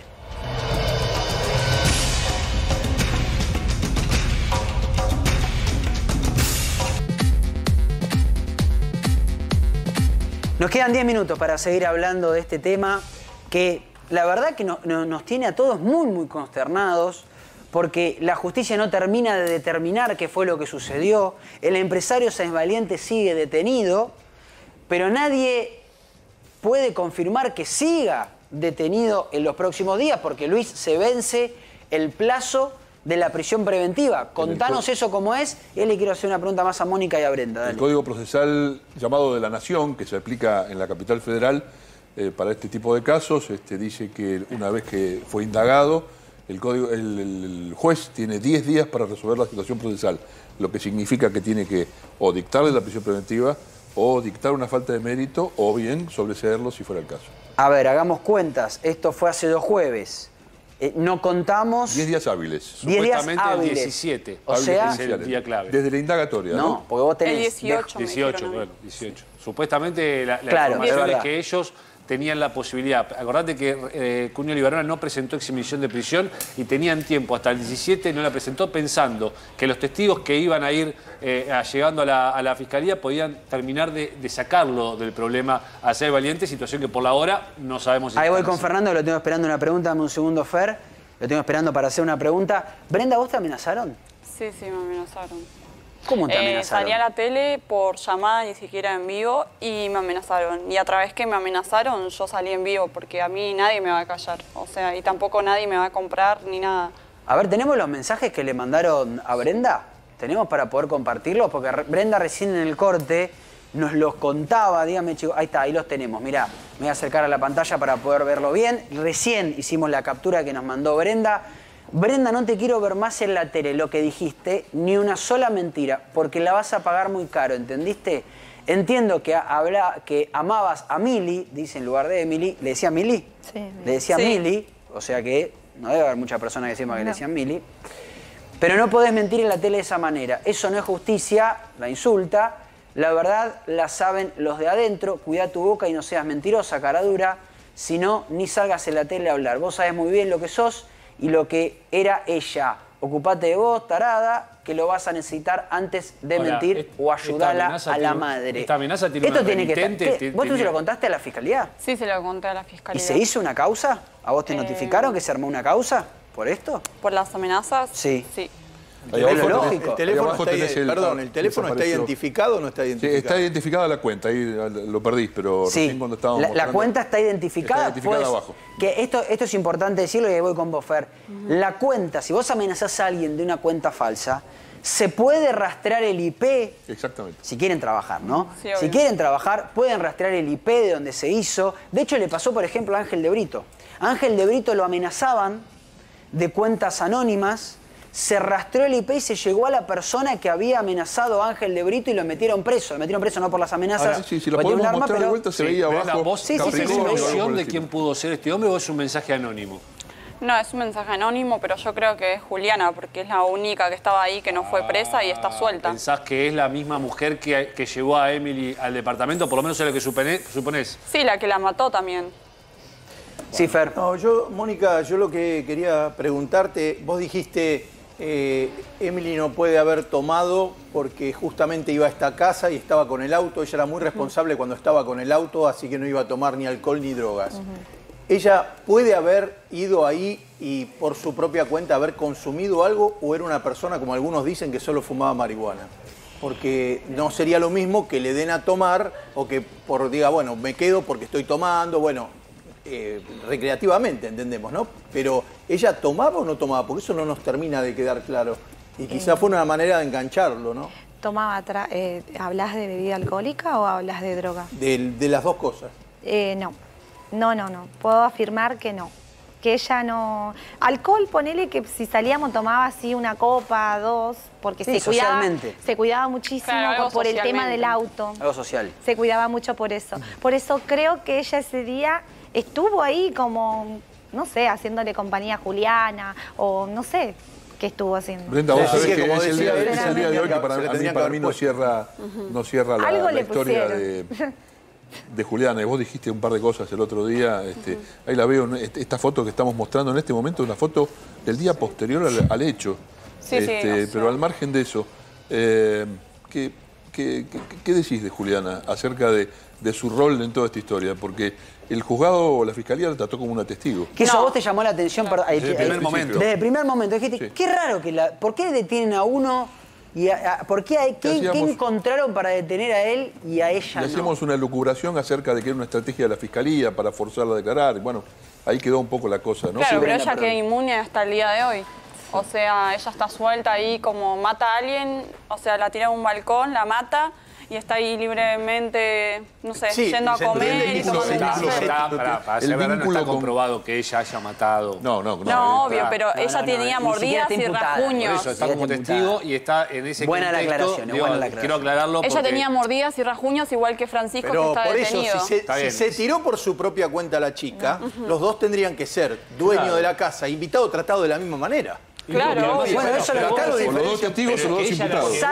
Speaker 5: Nos quedan 10 minutos para seguir hablando de este tema que la verdad que nos tiene a todos muy consternados porque la justicia no termina de determinar qué fue lo que sucedió. El empresario Sáenz Valiente sigue detenido, pero nadie puede confirmar que siga detenido en los próximos días porque, Luis, se vence el plazo de la prisión preventiva. Contanos eso cómo es. Y le quiero hacer una pregunta más a Mónica y a Brenda. Dale.
Speaker 2: El Código Procesal llamado de la Nación, que se aplica en la capital federal para este tipo de casos, dice que una vez que fue indagado, el juez tiene 10 días para resolver la situación procesal, lo que significa que tiene que o dictarle la prisión preventiva o dictar una falta de mérito o bien sobreseerlo si fuera el caso.
Speaker 5: A ver, hagamos cuentas. Esto fue hace 2 jueves. No contamos...
Speaker 2: 10 días hábiles.
Speaker 5: 10 días
Speaker 7: Supuestamente
Speaker 5: hábiles.
Speaker 7: el 17.
Speaker 5: O sea...
Speaker 7: Es el día clave.
Speaker 2: Desde la indagatoria, ¿no?
Speaker 5: No, porque vos tenés...
Speaker 1: El 18.
Speaker 7: 18, bueno, 18. Supuestamente la
Speaker 5: Claro,
Speaker 7: información
Speaker 5: es
Speaker 7: es que ellos tenían la posibilidad. Acordate que Cunio Libarona no presentó exhibición de prisión y tenían tiempo hasta el 17, no la presentó pensando que los testigos que iban a ir llegando a la Fiscalía podían terminar de sacarlo del problema a Sáenz Valiente, situación que por la hora no sabemos si
Speaker 5: Ahí voy
Speaker 7: está
Speaker 5: con
Speaker 7: así.
Speaker 5: Fernando, lo tengo esperando una pregunta. Dame un segundo, Fer. Lo tengo esperando para hacer una pregunta. Brenda, ¿vos te amenazaron?
Speaker 1: Sí, me amenazaron.
Speaker 5: ¿Cómo te amenazaron?
Speaker 1: Salí a la tele por llamada, ni siquiera en vivo, y me amenazaron. Y a través que me amenazaron, yo salí en vivo, porque a mí nadie me va a callar. O sea, y tampoco nadie me va a comprar ni nada.
Speaker 5: A ver, ¿tenemos los mensajes que le mandaron a Brenda? ¿Tenemos para poder compartirlos? Porque Brenda recién en el corte nos los contaba. Dígame, chicos. Ahí está, ahí los tenemos. Mirá, me voy a acercar a la pantalla para poder verlo bien. Recién hicimos la captura que nos mandó Brenda. Brenda, no te quiero ver más en la tele, lo que dijiste, ni una sola mentira, porque la vas a pagar muy caro, ¿entendiste? Entiendo que amabas a Mili, dice en lugar de Emily, ¿le decía Mili?
Speaker 10: Sí.
Speaker 5: Le decía Mili, o sea que no debe haber muchas personas que sepan que le decían Mili. Pero no podés mentir en la tele de esa manera, eso no es justicia, la insulta, la verdad la saben los de adentro, cuida tu boca y no seas mentirosa, cara dura. Si no, ni salgas en la tele a hablar. Vos sabés muy bien lo que sos y lo que era ella. Ocupate de vos, tarada, que lo vas a necesitar antes de mentir o ayudarla a la madre.
Speaker 7: Esta amenaza tiene
Speaker 5: Esto
Speaker 7: una
Speaker 5: tiene que estar.
Speaker 7: remitente,
Speaker 5: ¿Vos tú se lo contaste a la fiscalía?
Speaker 1: Sí, se lo conté a la fiscalía.
Speaker 5: ¿Y se hizo una causa? ¿A vos te notificaron que se armó una causa por esto?
Speaker 1: ¿Por las amenazas?
Speaker 5: Sí.
Speaker 1: Sí.
Speaker 2: Ahí abajo
Speaker 5: lógico.
Speaker 6: El teléfono,
Speaker 2: abajo
Speaker 6: está,
Speaker 2: tenés
Speaker 6: ¿el teléfono está
Speaker 2: desapareció.
Speaker 6: identificado o no está
Speaker 2: Sí,
Speaker 6: identificado?
Speaker 2: está identificada la cuenta, ahí lo perdís, pero
Speaker 5: Sí,
Speaker 2: recién cuando estábamos
Speaker 5: la
Speaker 2: mostrando,
Speaker 5: cuenta está identificada.
Speaker 2: Está identificada abajo.
Speaker 5: Que esto es importante decirlo y ahí voy con vos, Fer. La cuenta, si vos amenazás a alguien de una cuenta falsa, se puede rastrear el IP.
Speaker 2: Exactamente.
Speaker 5: Si quieren trabajar, ¿no?
Speaker 1: Sí,
Speaker 5: si
Speaker 1: obvio.
Speaker 5: quieren trabajar, pueden rastrear el IP de donde se hizo. De hecho, le pasó, por ejemplo, a Ángel de Brito. A Ángel de Brito lo amenazaban de cuentas anónimas. Se rastreó el IP y se llegó a la persona que había amenazado a Ángel de Brito y lo metieron preso. Lo metieron preso no por las amenazas.
Speaker 2: Ahora, sí, si lo
Speaker 5: porque tiene
Speaker 2: podemos
Speaker 5: un arma,
Speaker 2: mostrar de
Speaker 5: pero-
Speaker 2: vuelta, se veía abajo.
Speaker 7: ¿Vos
Speaker 5: Sí, sí,
Speaker 7: tenés
Speaker 5: sí, sí,
Speaker 2: Capricornio,
Speaker 5: sí.
Speaker 2: algo por
Speaker 7: noción
Speaker 2: el
Speaker 7: de
Speaker 2: estilo.
Speaker 7: quién pudo ser este hombre o es un mensaje anónimo?
Speaker 1: No, es un mensaje anónimo, pero yo creo que es Juliana, porque es la única que estaba ahí, que no fue presa y está suelta.
Speaker 7: ¿Pensás que es la misma mujer que llevó a Emily al departamento? Por lo menos es lo que suponés.
Speaker 1: Sí, la que la mató también.
Speaker 5: Sí, Fer.
Speaker 6: No, Mónica, yo lo que quería preguntarte, vos dijiste, Emily no puede haber tomado porque justamente iba a esta casa y estaba con el auto, ella era muy responsable cuando estaba con el auto, así que no iba a tomar ni alcohol ni drogas. ¿Ella puede haber ido ahí y por su propia cuenta haber consumido algo o era una persona, como algunos dicen, que solo fumaba marihuana? Porque no sería lo mismo que le den a tomar o que diga, bueno, me quedo porque estoy tomando, bueno, recreativamente, entendemos, ¿no? Pero ¿ella tomaba o no tomaba? Porque eso no nos termina de quedar claro. Y quizás fue una manera de engancharlo, ¿no?
Speaker 10: ¿Hablas de bebida alcohólica o hablas de droga?
Speaker 6: De las dos cosas.
Speaker 10: No. No. Puedo afirmar que no. Que ella no... Alcohol, ponele que si salíamos tomaba así una copa, dos, porque
Speaker 5: Sí,
Speaker 10: se cuidaba muchísimo
Speaker 1: Claro, algo
Speaker 10: por el tema
Speaker 1: socialmente.
Speaker 10: del auto.
Speaker 5: Algo social.
Speaker 10: Se cuidaba mucho por eso. Por eso creo que ella ese día estuvo ahí como, no sé, haciéndole compañía a Juliana o no sé qué estuvo haciendo.
Speaker 2: Brenda, vos
Speaker 6: Sí,
Speaker 2: sabés
Speaker 6: que
Speaker 2: que
Speaker 6: como
Speaker 2: es el
Speaker 6: decía
Speaker 2: día,
Speaker 6: él,
Speaker 2: es el día de hoy que
Speaker 6: se le
Speaker 2: para
Speaker 6: tendría que
Speaker 2: mí
Speaker 6: haber
Speaker 2: no
Speaker 6: puesto.
Speaker 2: cierra
Speaker 10: Algo
Speaker 2: la
Speaker 10: le
Speaker 2: historia
Speaker 10: pusieron.
Speaker 2: de Juliana. Y vos dijiste un par de cosas el otro día. Ahí la veo, esta foto que estamos mostrando en este momento es una foto del día posterior al hecho.
Speaker 1: Sí, sí, o sea.
Speaker 2: Pero al margen de eso, ¿qué decís de Juliana acerca de su rol en toda esta historia? Porque el juzgado o la fiscalía la trató como una testigo.
Speaker 5: Que eso a
Speaker 1: No.
Speaker 5: vos te llamó la atención.
Speaker 7: Desde el primer momento.
Speaker 5: Desde el primer momento. Dijiste,
Speaker 2: Sí.
Speaker 5: qué raro que ¿por qué detienen a uno y ¿por qué ¿qué
Speaker 2: hacíamos?
Speaker 5: encontraron para detener a él y a ella
Speaker 2: Le
Speaker 5: no?
Speaker 2: hacíamos una lucubración acerca de que era una estrategia de la fiscalía para forzarla a declarar. Bueno, ahí quedó un poco la cosa, ¿no?
Speaker 1: Claro,
Speaker 2: Sí,
Speaker 1: pero
Speaker 5: Brenda,
Speaker 1: ella
Speaker 5: perdón.
Speaker 1: queda inmune hasta el día de hoy. O sea, ella está suelta ahí como mata a alguien, o sea, la tira a un balcón, la mata y está ahí libremente, no sé,
Speaker 6: Sí,
Speaker 1: yendo a
Speaker 6: se entiende
Speaker 1: comer
Speaker 6: el
Speaker 1: y
Speaker 6: vínculo,
Speaker 1: tomando
Speaker 6: el
Speaker 1: un
Speaker 6: vínculo
Speaker 1: café.
Speaker 7: Para
Speaker 2: el
Speaker 7: ser verdad, no
Speaker 2: vínculo
Speaker 7: está
Speaker 2: con-
Speaker 7: comprobado que ella haya matado.
Speaker 2: No,
Speaker 1: No, obvio, pero
Speaker 5: No,
Speaker 1: ella
Speaker 5: no,
Speaker 1: tenía
Speaker 5: ni siquiera
Speaker 1: mordidas
Speaker 5: está
Speaker 1: y
Speaker 5: imputada.
Speaker 7: Por
Speaker 1: rasguños.
Speaker 7: eso está
Speaker 5: Sí,
Speaker 7: como
Speaker 5: está
Speaker 7: testigo
Speaker 5: imputada.
Speaker 7: y está en ese
Speaker 5: Buena la
Speaker 7: contexto.
Speaker 5: aclaración,
Speaker 7: Digo,
Speaker 5: buena la aclaración.
Speaker 7: quiero aclararlo
Speaker 1: Ella
Speaker 7: porque...
Speaker 1: tenía mordidas y rasguños igual que Francisco, que
Speaker 6: Pero
Speaker 1: está
Speaker 6: por eso,
Speaker 1: detenido.
Speaker 6: si
Speaker 7: bien.
Speaker 6: se tiró por su propia cuenta la chica, los dos tendrían que ser dueño de la casa, invitado, tratado de la misma manera.
Speaker 1: Claro, obvio.
Speaker 5: Bueno, eso
Speaker 6: pero
Speaker 5: lo
Speaker 6: acá lo
Speaker 2: O los dos
Speaker 6: diferencia-
Speaker 2: testigos o los dos
Speaker 7: que ella la
Speaker 2: imputados.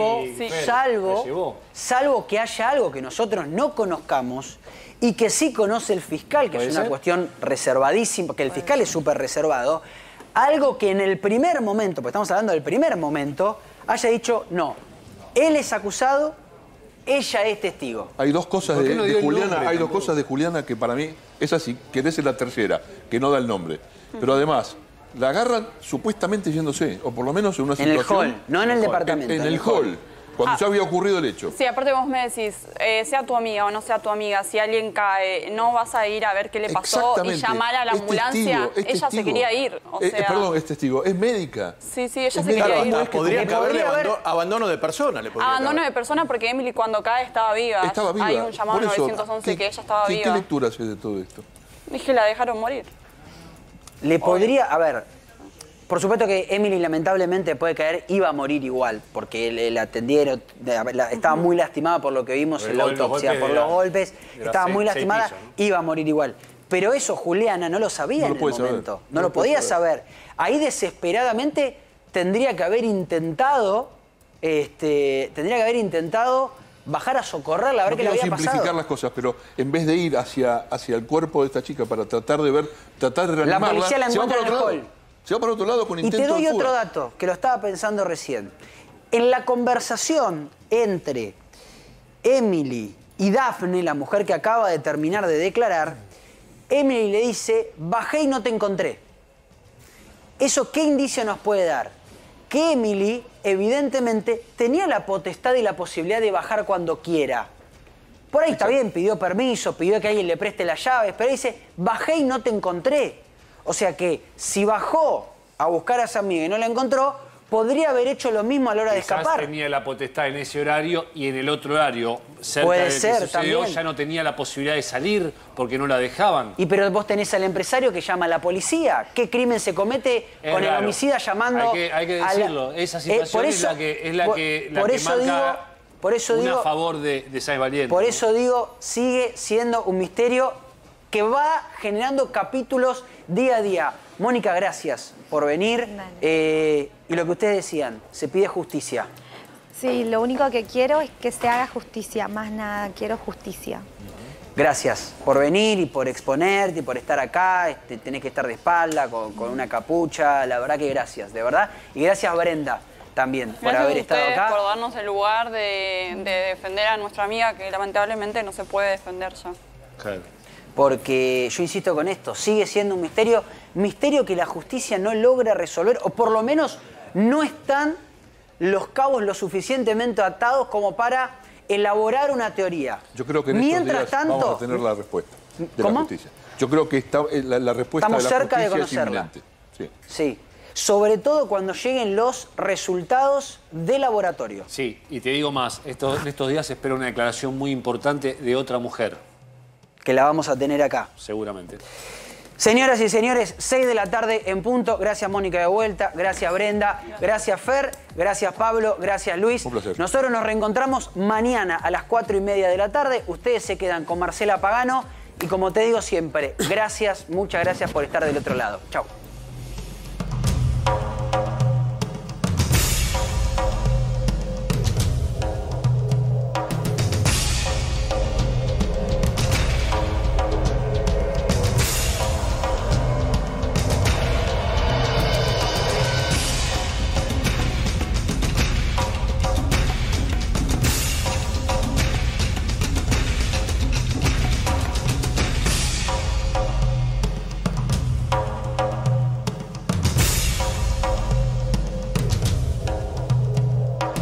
Speaker 7: llevó. llevó.
Speaker 5: Salvo que haya algo que nosotros no conozcamos y que sí conoce el fiscal, que es
Speaker 7: ¿Puede
Speaker 5: una
Speaker 7: ser?
Speaker 5: cuestión reservadísima, que el fiscal es súper reservado, algo que en el primer momento, porque estamos hablando del primer momento, haya dicho, no, él es acusado, ella es testigo.
Speaker 2: Hay dos cosas
Speaker 7: ¿Por qué
Speaker 2: de,
Speaker 7: no
Speaker 2: de
Speaker 7: dio el
Speaker 2: Juliana,
Speaker 7: nombre
Speaker 2: hay dos
Speaker 7: tampoco?
Speaker 2: cosas de Juliana que para mí es así, que es la tercera, que no da el nombre. Pero además, la agarran supuestamente yéndose, o por lo menos en una
Speaker 5: En el
Speaker 2: situación...
Speaker 5: hall, no en el departamento.
Speaker 2: En el hall, cuando ya había ocurrido el hecho.
Speaker 1: Sí, aparte vos me decís, sea tu amiga o no sea tu amiga, si alguien cae, no vas a ir a ver qué le pasó y
Speaker 2: Exactamente.
Speaker 1: llamar a la
Speaker 2: Es
Speaker 1: ambulancia.
Speaker 2: testigo, es
Speaker 1: Ella se
Speaker 2: testigo.
Speaker 1: quería ir, o sea...
Speaker 2: Perdón, es testigo, es médica.
Speaker 1: Sí, ella se
Speaker 2: médica.
Speaker 1: quería
Speaker 6: Claro,
Speaker 1: ir.
Speaker 6: hasta podría caberle
Speaker 5: podría haber-
Speaker 6: abandono de persona. Le podría
Speaker 1: Abandono
Speaker 6: caber.
Speaker 1: de persona porque Emily cuando cae estaba viva.
Speaker 2: Estaba viva.
Speaker 1: Hay un llamado
Speaker 2: Por eso,
Speaker 1: 911 que ella estaba
Speaker 2: ¿qué
Speaker 1: viva.
Speaker 2: lectura haces de todo esto?
Speaker 1: Dije, la dejaron morir.
Speaker 5: Le podría, a ver, por supuesto que Emily lamentablemente puede caer, iba a morir igual, porque la atendieron, estaba muy lastimada por lo que vimos
Speaker 7: Por
Speaker 5: en la
Speaker 7: los
Speaker 5: autopsia,
Speaker 7: golpes
Speaker 5: por
Speaker 7: de
Speaker 5: los
Speaker 7: la-
Speaker 5: golpes,
Speaker 7: de la
Speaker 5: estaba muy
Speaker 7: seis
Speaker 5: lastimada,
Speaker 7: pisos, ¿no?
Speaker 5: iba a morir igual. Pero eso Juliana no lo sabía
Speaker 2: No
Speaker 5: en
Speaker 2: lo
Speaker 5: el
Speaker 2: puede saber,
Speaker 5: momento,
Speaker 2: no
Speaker 5: no
Speaker 2: lo
Speaker 5: lo
Speaker 2: puede
Speaker 5: podía
Speaker 2: saber.
Speaker 5: saber. Ahí desesperadamente tendría que haber intentado bajar a socorrerla, a ver
Speaker 2: No
Speaker 5: qué le
Speaker 2: quiero
Speaker 5: había
Speaker 2: simplificar
Speaker 5: pasado.
Speaker 2: las cosas, pero en vez de ir hacia el cuerpo de esta chica para tratar de reanimarla,
Speaker 5: La policía la
Speaker 2: se va
Speaker 5: encuentra
Speaker 2: para
Speaker 5: en el
Speaker 2: otro
Speaker 5: hall.
Speaker 2: lado. Se va para otro lado con
Speaker 5: Y
Speaker 2: intento
Speaker 5: te doy
Speaker 2: de fuga.
Speaker 5: otro dato, que lo estaba pensando recién. En la conversación entre Emily y Daphne, la mujer que acaba de terminar de declarar, Emily le dice, bajé y no te encontré. ¿Eso qué indicio nos puede dar? Que Emily, evidentemente, tenía la potestad y la posibilidad de bajar cuando quiera. Por ahí está bien, pidió permiso, pidió que alguien le preste las llaves, pero dice, bajé y no te encontré. O sea que si bajó a buscar a esa amiga y no la encontró, podría haber hecho lo mismo a la hora de
Speaker 7: Quizás
Speaker 5: escapar.
Speaker 7: tenía la potestad en ese horario y en el otro horario, cerca
Speaker 5: Puede
Speaker 7: del que
Speaker 5: ser,
Speaker 7: sucedió,
Speaker 5: también.
Speaker 7: ya no tenía la posibilidad de salir porque no la dejaban.
Speaker 5: Y pero vos tenés al empresario que llama a la policía. ¿Qué crimen se comete
Speaker 7: Es
Speaker 5: con el
Speaker 7: raro.
Speaker 5: homicida llamando
Speaker 7: Hay que
Speaker 5: a la-
Speaker 7: decirlo. Esa situación
Speaker 5: por
Speaker 7: es
Speaker 5: eso-
Speaker 7: la que
Speaker 5: por eso
Speaker 7: marca
Speaker 5: digo- por eso
Speaker 7: una
Speaker 5: digo-
Speaker 7: a favor de Sáenz Valiente.
Speaker 5: Por
Speaker 7: ¿no?
Speaker 5: eso digo, sigue siendo un misterio que va generando capítulos día a día. Mónica, gracias por venir. Y lo que ustedes decían, se pide justicia.
Speaker 10: Sí, lo único que quiero es que se haga justicia, más nada, quiero justicia.
Speaker 5: Gracias por venir y por exponerte y por estar acá. Tenés que estar de espalda, con una capucha. La verdad que gracias, de verdad. Y gracias, Brenda, también, por
Speaker 1: Gracias
Speaker 5: haber
Speaker 1: a
Speaker 5: estado
Speaker 1: ustedes
Speaker 5: acá.
Speaker 1: por darnos el lugar de defender a nuestra amiga, que lamentablemente no se puede defender ya.
Speaker 7: Claro.
Speaker 5: Porque yo insisto con esto, sigue siendo un misterio que la justicia no logra resolver, o por lo menos no están los cabos lo suficientemente atados como para elaborar una teoría.
Speaker 2: Yo creo que en
Speaker 5: Mientras
Speaker 2: estos días
Speaker 5: tanto,
Speaker 2: vamos a tener la respuesta de
Speaker 5: ¿Cómo?
Speaker 2: la justicia. Yo creo que la respuesta
Speaker 5: Estamos
Speaker 2: de la
Speaker 5: cerca de
Speaker 2: justicia es
Speaker 5: conocerla.
Speaker 2: inminente. Sí.
Speaker 5: Sí, sobre todo cuando lleguen los resultados de laboratorio.
Speaker 7: Sí, y te digo más, en estos días se espera una declaración muy importante de otra mujer.
Speaker 5: Que la vamos a tener acá.
Speaker 7: Seguramente.
Speaker 5: Señoras y señores, 6 de la tarde en punto. Gracias, Mónica, de vuelta. Gracias, Brenda. Gracias, Fer. Gracias, Pablo. Gracias, Luis.
Speaker 2: Un placer.
Speaker 5: Nosotros nos reencontramos mañana a las 4:30 de la tarde. Ustedes se quedan con Marcela Pagano. Y como te digo siempre, gracias, muchas gracias por estar del otro lado. Chau.